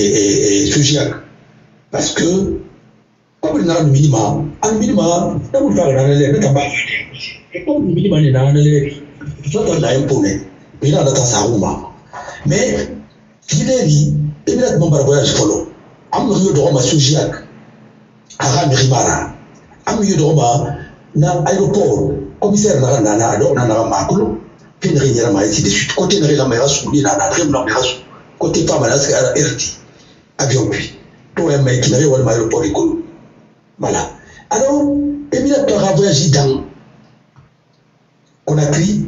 parce que comme il y a un minimum, là vous parlez dans les tabac. Et comme le minimum est dans les. Soit on a un poney, il a dans sa roue. Mais, il est dit, il y a mon voyage follow. Am milieu de Roma Sojiak, Aram Rimara, am milieu de Roma, na aéroport, commissaire Nana, Nana Makolo, Pénri Nirama ici de suite, côté Nérila Meras, Nana, Remla Meras, côté Pamalas, RT, avion puis. Toi, un mec qui n'avait pas l'aéroport écolo. Voilà. Alors, Emile a voyagé dans Conakry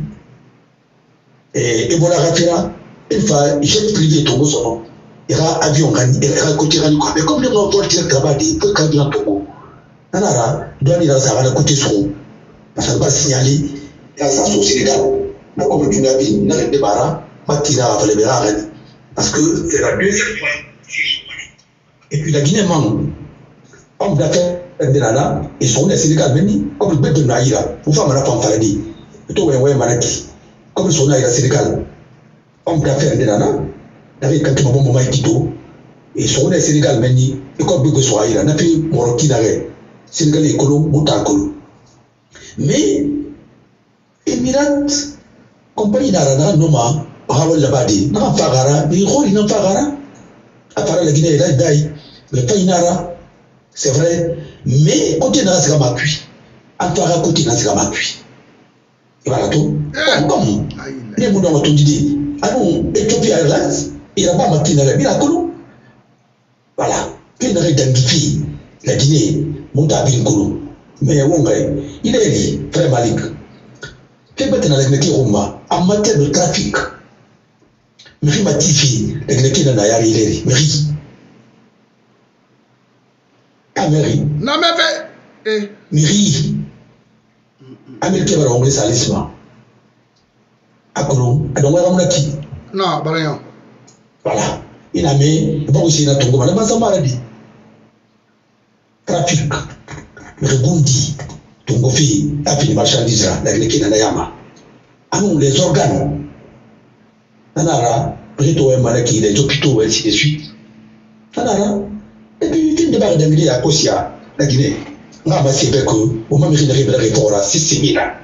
et Ebola Rafira, il fa jet privé Togo son il y a avion il y a côté Rani mais comme les gens vont direct là-bas il peut quand bien Togo nanara doit aller dans sa côté son parce que va signaler il y a ça au Sénégal mais comme tu n'as vu n'a pas bara matira va les Rani parce que c'est la deuxième fois et puis la Guinée man homme d'affaires de Nana et son des Sénégal même comme le bébé de Naïra vous faites mana paradis to ouais manaki comme son Naïra Sénégal homme d'affaires de Nana avec quand tu m'as bon Tito et son des Sénégal même et comme bébé soit Naïra n'a plus Morocco n'arrête Sénégal est colo Moutankolo mais Émirats compagnie Nana Noma Rawal Labadi n'a Fagara mais rôle n'a Fagara à part la Guinée là d'aïe le pays Nara c'est vrai, mais côté n'a pas appui. Antara côté n'a pas appui. Et voilà tout. Comme les gens ont tout dit. Alors, Ethiopie Airlines, il n'a pas marqué dans la ville à Kolo. Voilà. Puis il n'a rien d'identifié. La Guinée, Monta Kolo. Mais il est dit, très malique. Puis maintenant, la Guinée Roma, en matière de trafic, Miri Matifi, la Guinée n'a rien dit. Miri. Amérique. Non mais Miri. Amérique va anglais salisma. Akolo, donc on a qui? Non, rien. Voilà. Il a mis bon aussi na Tongo, mais ça m'a dit. Trafic. Le Bundi, Tongo fi, a fini marchandise la Guinée na Yama. Anou les organes. Nanara, plutôt un malaki les hôpitaux et ainsi de suite. Nanara. Et puis, il débarque de Guinée à Kosia, la Guinée. On a passé avec eux, au moment où il arrive à la réforme, c'est 6 000 ans.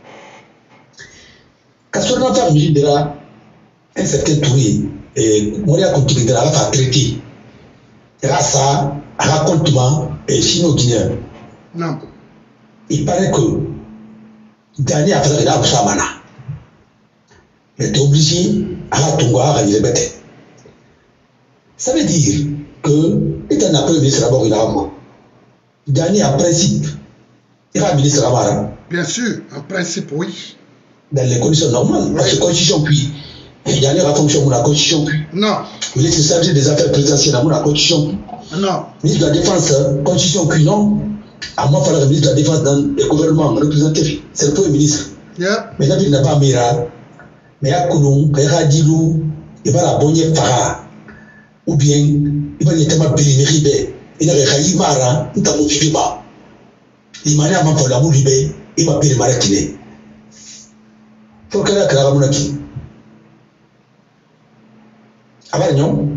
Quand on a fait un certain touré, et on a continué de la faire traiter. Grâce à un racontement sino-guinéen. Non. Il paraît que, dernier après la Samana, il était obligé à Tonga à réaliser. Ça veut dire que l'État n'a pas le ministre d'abord, il a un mot. Dernier, en principe, il y a un ministre d'abord. Bien sûr, en principe, oui. Dans les conditions normales, parce que la Constitution, puis, il y a la fonction de la Constitution, puis. Non. Le ministre chargé des affaires présidentielles, la Constitution. Non. Ministre de la Défense, Constitution, puis non. À moi, il fallait le ministre de la Défense dans le gouvernement représentatif. C'est le Premier ministre. Yeah. Mais là, il n'a pas Mira. Mais à Kounou, il y a Dilou, il va la bonne Farah. Ou bien, il va y avoir des bénéfices. Il y a des Mara, il y a des Fibima. Il y a des Mampa, la Moulibe, il va payer Marakine. Faut que la Karamunaki. Avant, non?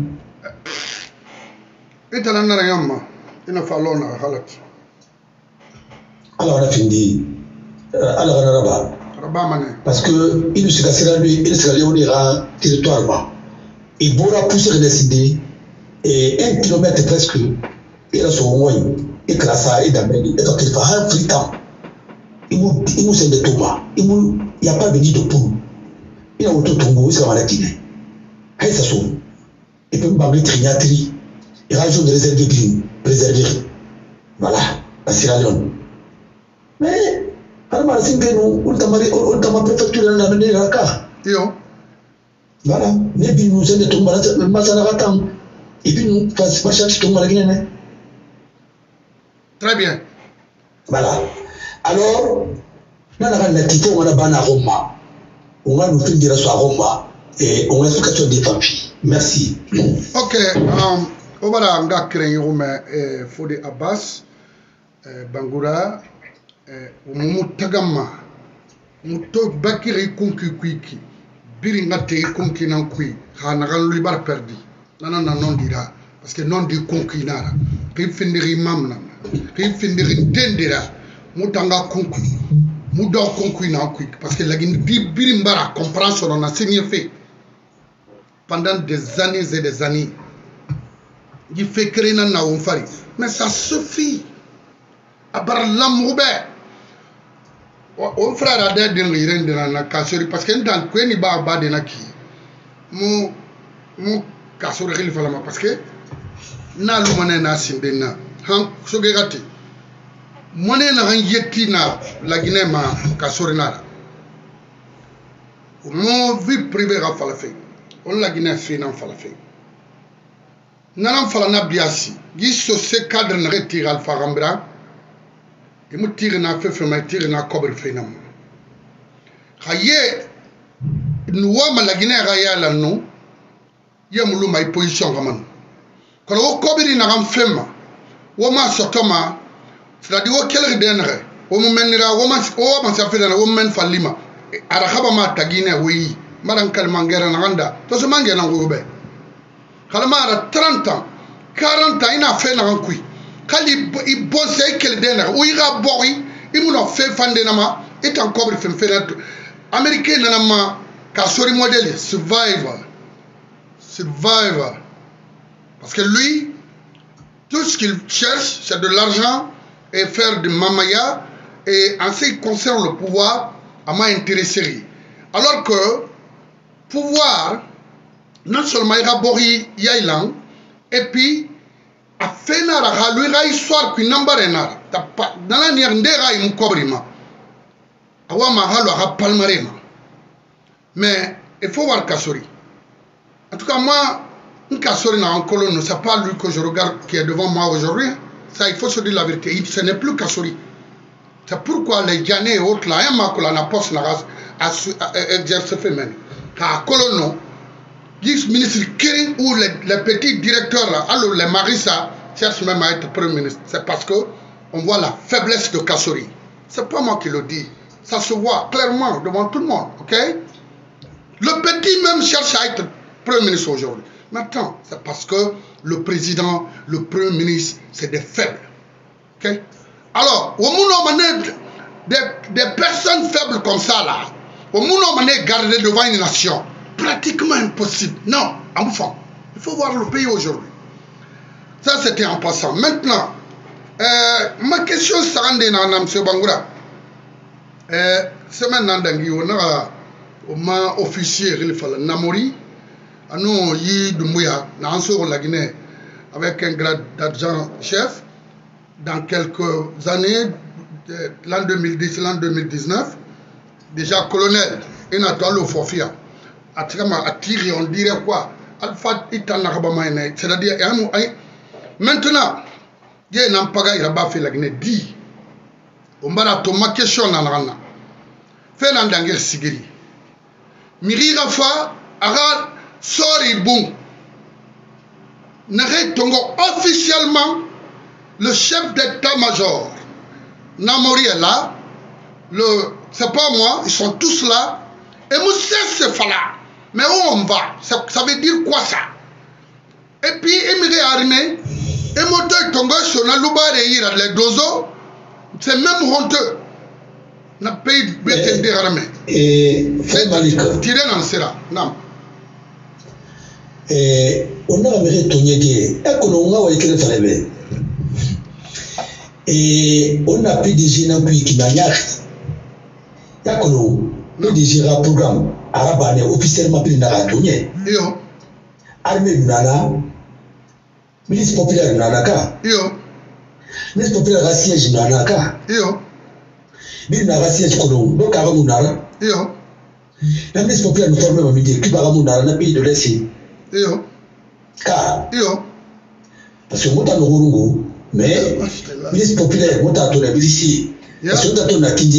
Et tu as rien, il n'a pas l'honneur à Halat. Alors, on a fini. Alors, on a rabat. Parce que il se cassera lui, il se cassera territoire. Il pourra pousser les idées et 1 kilomètre presque. Il a son moyen. Et grâce à Edamel, et donc il va un free temps. Il nous sert de Thomas. Il n'y a pas venu de poule. Il a auto tombeau, il s'en va la Guinée. Il ça sauve. Il peut me parler de trignatrie. Il rajoute des réserves green, préserver. Voilà, la Sierra Leone. Mais, alors, c'est que nous, on t'a préfecture dans la manière de la voilà, mais puis nous sommes de tomber dans le et puis nous faisons chercher tomber la Guinée. Très bien. Voilà. Alors, nana na tipo on a bana Roma on va nous finir sur Roma et on va expliquer des papiers merci. Ok, on va nga créer Fodé Abbas Bangoura mumu tagama muto bakiri kunki kuiki biri ngate kunki nan kui khana kan libar perdi nana non dira parce que non di kunki nara ki findiri mamna ki findiri dendira mutanga kunki mudo kunki nan kui parce que lagin biri mbara compréhension on a signé fait pendant des années et des années il fait créer na on fari mais ça suffit abar lamoube on frère a des liren de la cassure parce que dans quoi ni ba de na ki mu cassure il fallait parce que na lu mané na sinde na han so ge gati moné na han yetti na la Guinée ma cassure na mo vie privée ga fala fait on la Guinée fait na fala fait nanam fala na biasi gi so se cadre na retire alpha rambra et me tire na fait me tire na cobre finam haye nous wa la Guinée raya la no yamulu mai position gaman ko o cobre na gam fema wo ma sotoma c'est-à-dire wo quel denre wo mo menira wo ma sa fela wo men falima ara khaba ma tagine wi maran kalma ngera na ganda to so mangena ngo be kalma ara 30 ans 40 ans ina fait na kui kali i bosse quel denre o ira boy imuno fe fande na ma et encore il fait américain na ma ka sori modèle survivor parce que lui tout ce qu'il cherche c'est de l'argent et faire de mamaya et en ce qui concerne le pouvoir à m'intéresser alors que pouvoir non seulement il a bori yailang et puis a fait na ra lui ra histoire qui n'embare na dans la nière ndera im kobrima awa ma halo ha palmarema mais il faut voir Kassori. En tout cas moi un Kassori na en colonne c'est pas lui que je regarde qui est devant moi aujourd'hui ça il faut se dire la vérité ce n'est plus Kassori. C'est pourquoi les Djanais et autres là un ma na poste na exerce fait même ka colonne dis ministre Kering ou les petits directeurs là alors les marissa cherchent même à être premier ministre c'est parce que on voit la faiblesse de Kassori. C'est pas moi qui le dis ça se voit clairement devant tout le monde ok le petit même cherche à être premier ministre aujourd'hui maintenant c'est parce que le président le premier ministre c'est des faibles ok alors au monde des personnes faibles comme ça là au monde on garder devant une nation pratiquement impossible non enfin il faut voir le pays aujourd'hui ça c'était en passant maintenant ma question c'est na monsieur Bangoura semaine nandangi on ma officier il fallait Namori ano yi Doumbouya na anso la Guinée avec un grade d'adjudant chef dans quelques années l'an 2010 l'an 2019 déjà colonel il a le forfait attiré on dirait quoi alpha c'est-à-dire maintenant il y a un pagaille là-bas fait la Guinée dit on va la ma question nanana fait l'andanger sigiri miri rafa ara sorry bon n'arrête tongo officiellement le chef d'état-major Namori est là c'est pas moi ils sont tous là et Moussa c'est fala mais où on va ça veut dire quoi ça et puis émiré armé et moteur tongo sur na luba reira les dozo c'est même honteux na pays de armé et Malika tirer dans cela non et on a amélioré ton idée et qu'on a envoyé quelque chose et on a PDG na puis qui manière yakono PDG ra programme arabane officiellement pris na ratonye yo armée nana milice populaire nana ka yo milice populaire ra siège nana ka yo bi na ra siège kono do ka mu nana yo la milice populaire nous forme mamidi ki ba mu nana na pays de l'Est yo ka yo parce que mota no gorungu mais milice populaire mota to la milice parce que mota to na Kindia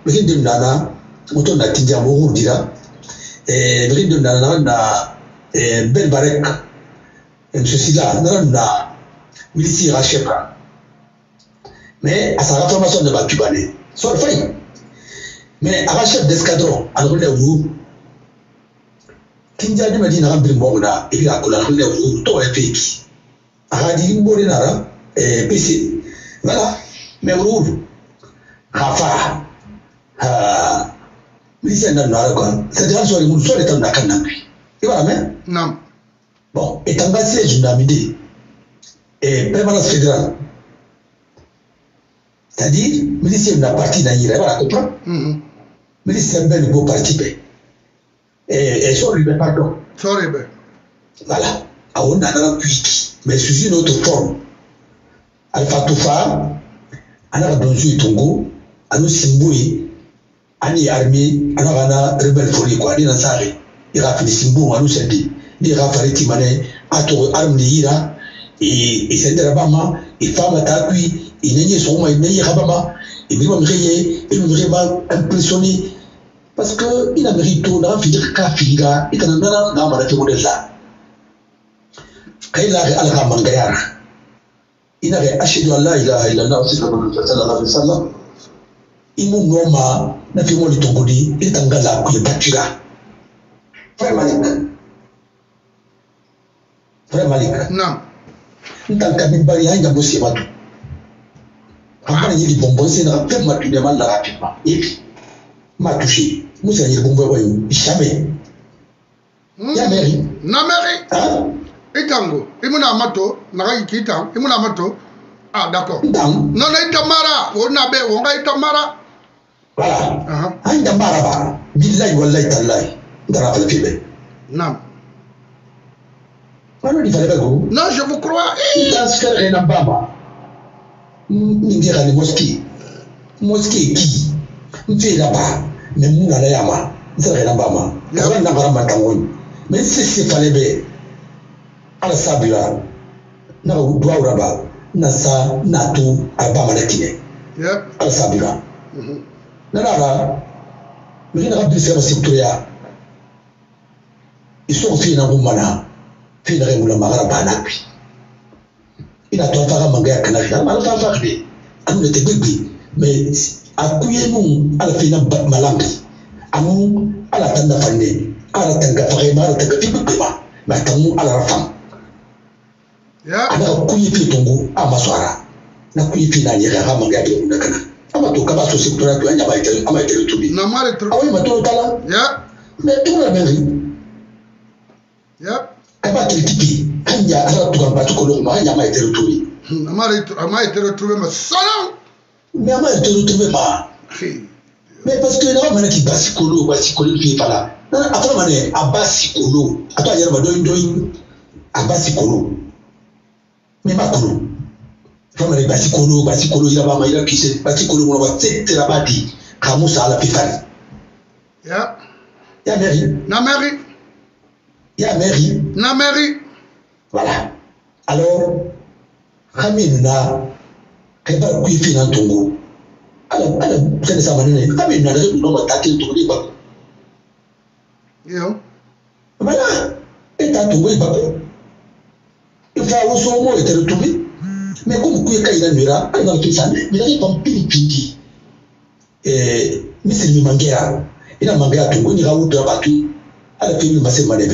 Begin nana moto na tinja mo dira begin nana na Ben Barek ceci là na milisi racheka mais à sa formation de Bakubane soit fait mais à chef d'escadron alors le ou tinja de Medina rambir mo na il a coulé le ou to e peki a di mbori nara PC voilà mais ou Rafa militaire na nara quoi c'est-à-dire sur les moules sur les temps nakana et voilà mais non bon et tanga siège d'amidi et permanence fédérale c'est-à-dire militaire na parti na yira voilà comprend militaire ben beau parti et sur lui pardon sorry ben voilà a on a dans puis mais sous une autre forme Alpha Toufa ana donju Tongo anu simbui ani armée ana gana rebelle foli quoi dina sare ira fini simbu anu sendi ni rafariti mane ato armée ira et sendera bama et femme ta kui inenye soma inenye rabama et bima mriye et mriba impressionné parce que il a mérité na finir ka finga itanana na mara te modela kaila alka mangayara ina ga ashidu an la ilaha illallah wa sallallahu alaihi wasallam imu noma na fi moli tongodi itangala ku batira frère Malik non ntanka min bari hanya bosi matu amana yidi bonbon c'est na pe matu de mal rapidement et puis m'a touché musa yidi bonbon wayo jamais ya meri na meri itango imuna mato na kitang imuna mato ah d'accord non na itamara wona be wonga itamara voilà anda maraba billahi wallahi tallahi ndara fala fibe non non je vous crois dans ce cas na baba ningira ni mosquée qui mfi là-bas mais muna na yama ndara na baba kaza na barama tango mais c'est fallait be ala sabira na doa uraba na sa na tu abama na kine ala sabira nana mena rabbi faire sectoria ils sont fina ngumana fina remula magara bana pi ina to fara mangaya kana ya mal fa fakri anu te gbegbe mais akuye nu ala fina malangi anu ala tanda fande ala tanga fare ma ala tanga gbegbe ma tamu ala rafam ana kuyi fi Tongo amaswara na kuyi fi na yega ga manga de na kana ama to kaba so secteur to anya ba itere ama itere to bi na mare to awi ma to tala mais tout la même kaba critiquer anya ala to ba to ko lo ma anya ma itere to bi na mare to ama itere to ma sala mais ama itere to ma mais parce que là mana ki basikolo fi pala après mané abasikolo ato ayera ba doin abasikolo mais pas cool. Comme les basikolo il a pas qui c'est basikolo on va tête la bati kamusa la pifani. Ya mairie. Na mairie. Ya mairie. Na mairie. Voilà. Alors Kamina keba kui fina Tongo. Alors c'est ça manene. Kamina no ma taquer Tongo ni ba. Yo. Voilà. Et ta Tongo ba. Il faut aussi au moins être retrouvé. Mais comme vous avez une mira, il va faire ça. Mais il n'y a pas de pili. Et Monsieur Mangera, il a mangé à tout. Il a oublié à battu. À la fin, il m'a fait mal.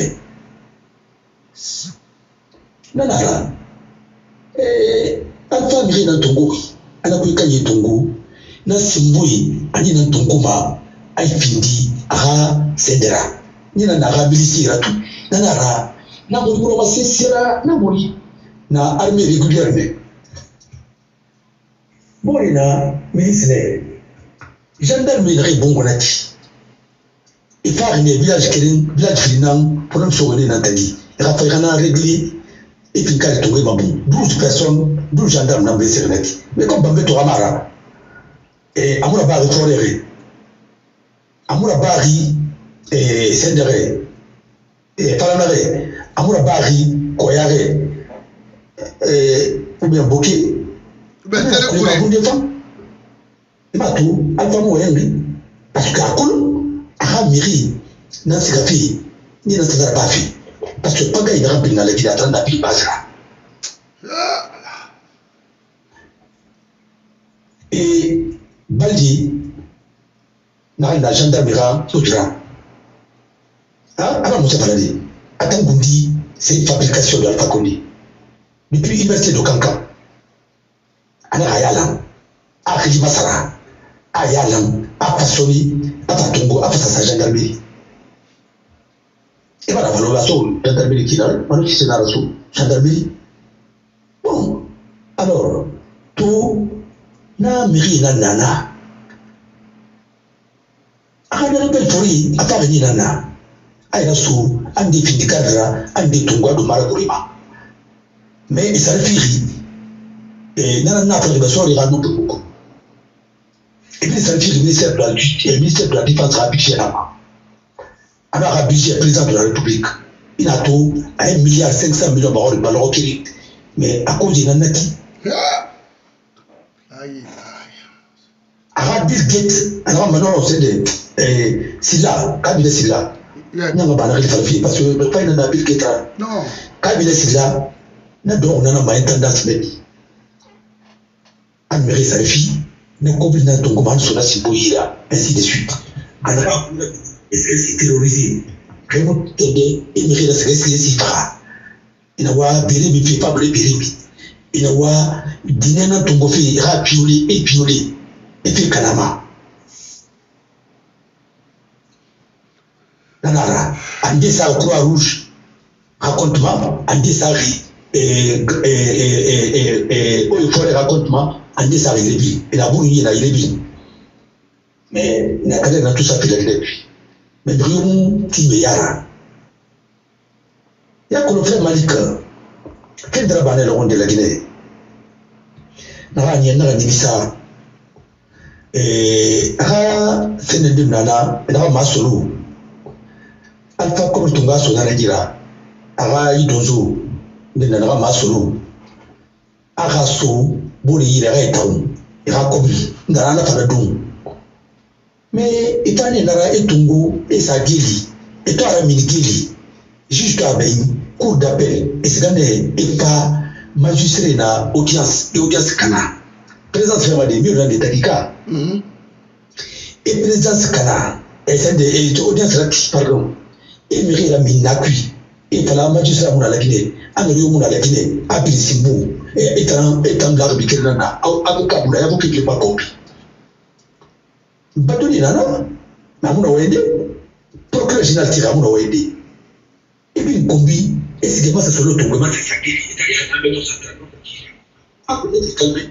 Non, non. Et Alpha Miri dans Tongo, elle a pu gagner Tongo. Na Simbui, ani dans Tongo ma, aïe findi, aha, cedera. Ni na narabilisi ratu. Nanara. Na mori ma sesira na mori na armée régulière ne mori na ministre gendarme na bongo nati il faut une village finan pour nous sauver na tadi ra fa kana régler et puis quand tomber babu 12 personnes 12 gendarmes na blessé nati mais comme bambe to amara et amura ba reforere amura bari et sendere et palanare amura bari koyare ou bien boké ben tere kure il m'a tout alpha mo yengi parce que akulu a mairie n'a pas fait ni n'a pas fait parce que pas il a bien la vie d'attendre la vie basera et Baldi n'a la gendarmerie Soudra avant Moussa Baladi attends Gundi c'est une fabrication de Alpha Condé depuis l'université de Kankan ana ayala a Khidi Masara ayalam a Passoni a Fatongo a Fassa gendarmerie et voilà la gendarmerie qui là on qui c'est la gendarmerie bon alors tout na mairie na nana akana bel fori ata ni nana ayna sou andi findi kadra andi tungwa do mara kurima mais il s'alfiri et nana na fa de sori ga no beaucoup et puis s'alfiri le ministère de la justice et le ministère de la défense rapide là ana ka budget président de la république il a tout à 1,5 milliard de ballon kiri mais à cause de nanaki aïe à Bill Gates alors maintenant c'est de Silla cabinet Silla nyanga bana ka falfi parce que pas na Bill Gates non cabinet Silla na donc na ma intendance mais Amérique sa fille ne combine donc comment sur la siboira ainsi de suite alors est-ce que c'est terrorisé comment aider Amérique la sécurité fera il a wa biri bi pas biri bi il a wa dinena tongo fi ra piolé et puis Kanama nanara andi sa croix rouge racontement andi sa il faut les racontements andi sa lebi et la bourrier na lebi mais na kada na tout ça fait lebi mais brim timeyara ya ko le frère Malik kendra banel on de la Guinée na ni bisa fenende nana ina masolo alfa comme tunga so na gira aga idozo de nana masolo aga so boli ira etaw ira kobi ndana fana dum mais itani nara etungo esagili etara minigili juste abeyi cour d'appel esigane epa magistrat na audience kana président Fermade mieux dans les Tadika et président Kana et c'est de audience pardon et mairie la minakui et par la magistrat mon la Guinée angelo mon la Guinée abili simbo et étant la bikelana avocat mon avocat qui pas copie batoni nana na mon wende procureur général tira mon wende et puis combi et c'est que ça solo to vraiment c'est ça qui est dans le central ah peut-être calme.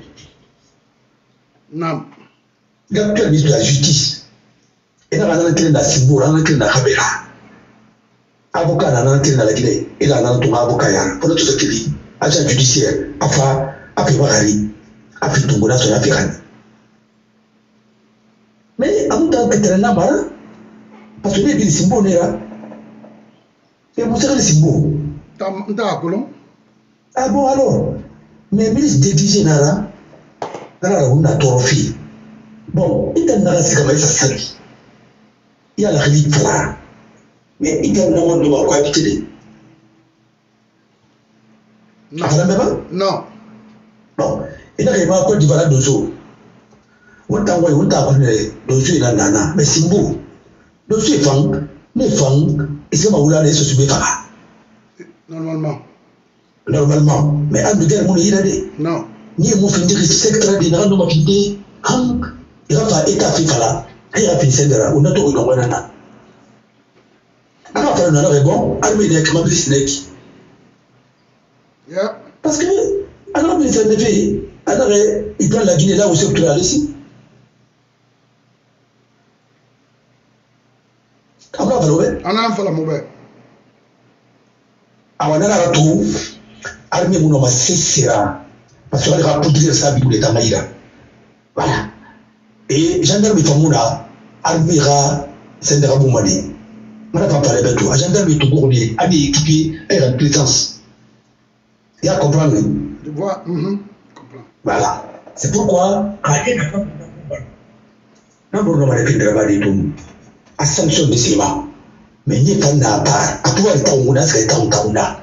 Non. L'actuel ministre de la Justice, il a un entré dans Simbour, un entré dans Kabera. Avocat n'a entré dans la Guinée, il a un avocat. Pour tout ce qu'il dit, agent judiciaire, Afa, Afibari, Afitungola sur l'Afrique. Mais en tant que tel n'a parce que les Simbour n'est là. Et vous savez les Simbour. T'as ah bon alors, mais ministre dédigé Nara. On a torofi. Bon, il y a un comme ça. Il y a la relique là. Mais il y a un monde de quoi habiter. Non. Bon, il y a un peu de valeur de zoo. On t'a envoyé, on t'a appris de zoo et la nana. Mais c'est beau. Le zoo est fang, les fangs, et c'est ma oula, les sociétés. Normalement. Mais à nous dire, mon il a dit. Non. Ni mo findi secteur de nando mafindi hang irafa eta fifala ira pinsendera unato ko ngwana na alors na la bon armée de kamabli snake yeah parce que alors mais ça ne fait alors il prend la Guinée là où c'est culturel ici amna falobe ana fala mobe awana la tout armée muno masisira parce que va poudrer ça bible de Tamaïra. Voilà. Et gendarme Famuna, Armira, Sendera Boumadi. On n'a pas parlé de tout. Gendarme Tougourni, Ami équipé, et en présence. Il y a comprendre. Tu vois, Voilà. C'est pourquoi, N'abord, on va répondre à sanction de cinéma. Mais il n'y a pas de part. À pouvoir être en c'est un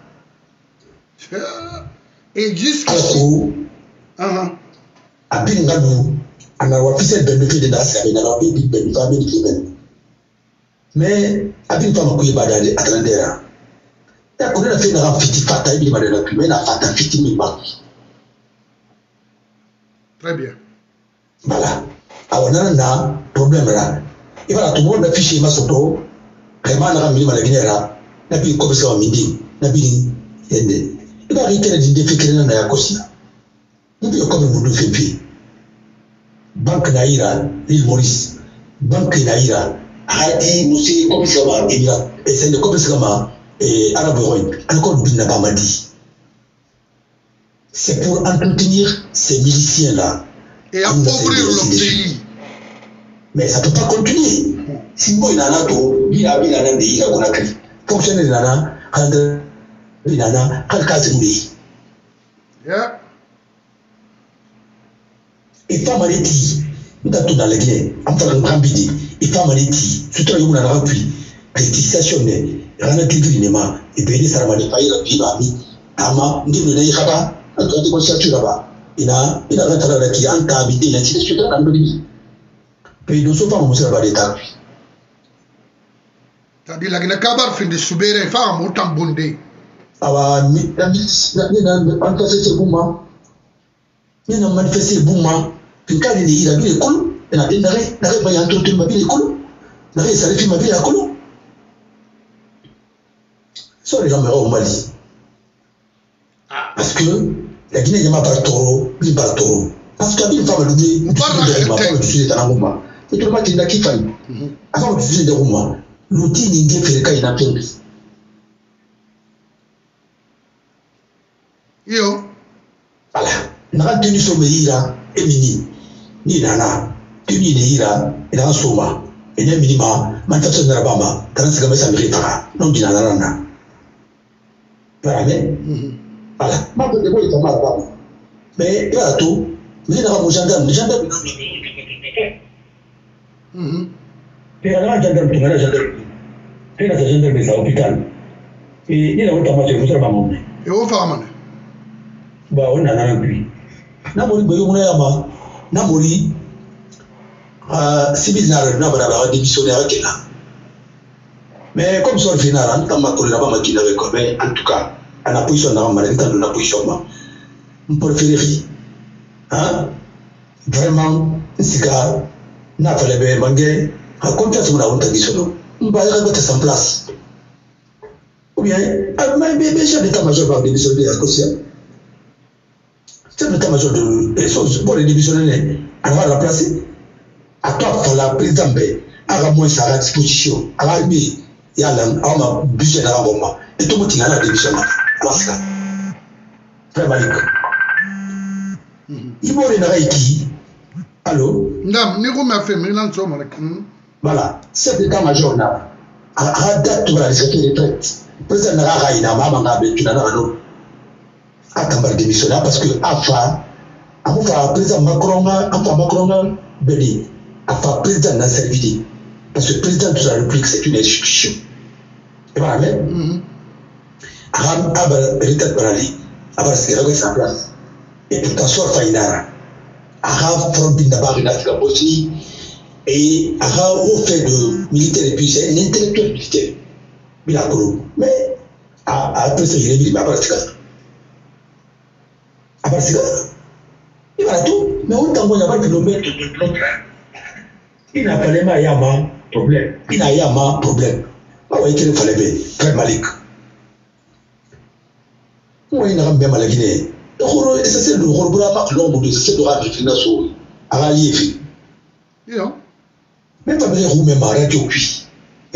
et jusqu'ici, à Bingadou, on a officiel bénéfice de la série, on a bénéfice. Mais à Bingadou, il y a des attendeurs. Il y a qu'on a fait un fiti fata, il y a des documents, la fata fiti mimba. Très bien. Voilà. Alors, on a un problème là. Il va tout le monde afficher ma soto. Vraiment, on a mis la Guinée là. On a vu comme ça, midi. On a vu il va arrêter de déféquer dans la Cosia. Il va comme vous le faites. Banque Naïra, l'île Maurice. Banque Naïra. Arrêtez, nous c'est comme ça, et c'est le comme ça, et Arabe encore Bin Nabamadi. C'est pour entretenir ces miliciens-là. Et appauvrir le pays. Mais ça ne peut pas continuer. Si vous avez il a des fonctionnaires nana, nana, et pas maleti, nous avons dans l'église, en faisant un grand bidé, et pas maleti, surtout nous avons appuyé, rétictation, rana tigrine, et bien ça m'a dit, il a mis, ama, nous n'avons pas, on doit déconstruire là-bas. Il a rentré qui a habité la situation dans le pays. Puis nous sommes pas là-bas d'État. C'est-à-dire la Guinée-Kabar fin de subir et faire un montant bondé. Ah, mais manifesté Bouma. Il y a manifesté Bouma. Puis quand il a vu les coups, il a dit n'arrête pas y entretenir ma vie les coups. N'arrête ça les ma vie à coups. Ça les gens me au Mali. Parce que la Guinée n'est pas taureau, il n'est pas taureau. Parce qu'il y a une femme l'oublier, une femme de dans la Rouma. Et tout le monde qui fait. Avant de tuer des Rouma, l'outil n'est pas fait quand il a perdu. Yo. Voilà. N'a tenu son meilleur et mini. Ni nana. Tenu neira et dans Soma. Et d'un minima, manifestation de la Bama, dans ce que ça mérite. Non, dit nana. Voilà, mais. Voilà. Ma petite boy est en mal. Mais il y a tout. Mais il y a un gendarme. Les gendarmes. Il y a un gendarme. Il y a un gendarme. Il y a un gendarme à l'hôpital. Et il y a un autre match. Vous savez pas mon. Et où faire Bah, on a un lui. Namori Boyoma, Namori, Similar, Nabara, démissionnaire qui est là. Mais comme ça, le final, on n'a pas maquillé avec eux, mais en tout cas, à la position de la maladie, dans la position, on peut faire hein? Vraiment, un cigare, n'a pas les bébés mangués, à contact sur la honte qui sont, on va y remettre sans place. Ou bien, mais j'ai l'état-major va démissionner à Kossia. C'est l'état-major de choses pour les démissionnaires, on va la placer. À toi, pour la présidente, à la moins à la disposition, à la limite, il y a un budget dans le moment. Et tout le monde a la démission. Très mal. Il faut les qui. Allô? Non, ni vous m'avez fait, mais non, voilà, c'est l'état-major là. À date, tu vas les retraites. Le président n'a pas eu tu n'as pas eu à Kambar démissionnaire parce que AFA, le président Macron, Béni, AFA, président n'a servi. Parce que le président de la République, c'est une institution. Et voilà, même. Aram Abel Barali, Abbas Seragé sa place. Et tout en sort Faïnara. Aram Frobin Nabar, il a fait la Bosnie. Et Aram, au fait de militaire, et puis c'est un intellectuel militaire. Il a connu. Mais, après ça, il est venu à Barasika. À Barasika, il va tout. Mais on t'envoie là-bas de kilomètres de l'autre. Il n'a pas les mains, il y a un problème. Il n'a pas un problème. Ah oui, qu'il fallait bien. Très malique. Moi, il n'a pas bien mal à Guinée. C'est le rôle de la marque, l'ombre de ce droit de finance à la Liefi. Même pas bien rouler ma radio cuit.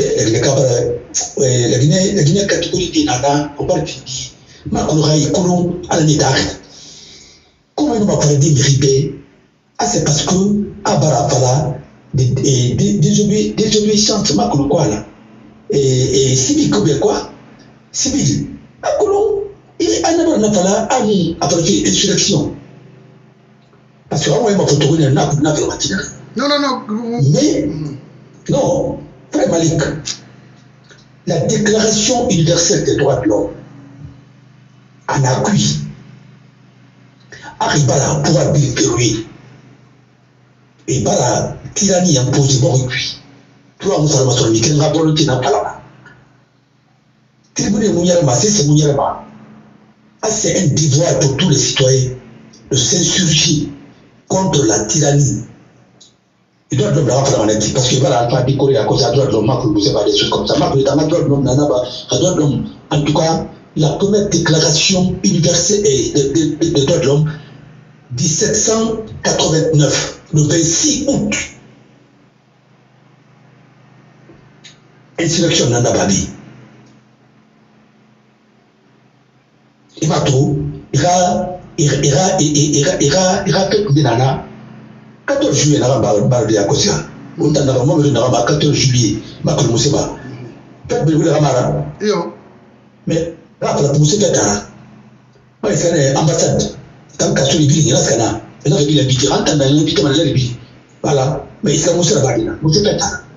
La Guinée catégorie des nanas, on parle de fini. Ma coloraille, colon, à la médaille. Comment il m'a parlé d'immigrés? Ah, c'est parce que, à Barapala, désobéissances, ma colo quoi là. Et civil, comme quoi? Civil. À colon, il est en Barapala, à nous, après l'insurrection. Parce que, moi, il m'a photographé un arbre, n'a pas de matinale. Non. Mais, non, frère Malik, la Déclaration universelle des droits de l'homme en appui arrive à la pouvoir verrouiller et par la tyrannie imposée bon puis toi vous allez sur le week-end rapport qui n'a pas là tribunal Mounialma c'est Mounialma c'est un devoir pour tous les citoyens de s'insurger contre la tyrannie. Il doit de l'homme parce que voilà pas décorer à cause de droit de l'homme pour vous pas des choses comme ça ma droit de l'homme nanaba droit de l'homme en tout cas la première déclaration universelle des droits de l'homme 1789 le 26 août insurrection nandababi il m'a trop il quelques dinana 14 juillet n'a pas de la Kosia. On t'a normalement le 14 juillet, Makul Mousseba. Peut-être que vous l'avez marre. Mais là, pour la pousser de Tara, moi, c'est l'ambassade. Tant qu'à celui qui est là, il a habité en tant que voilà. Mais il s'est moussé la barrière. Moussé Pétara.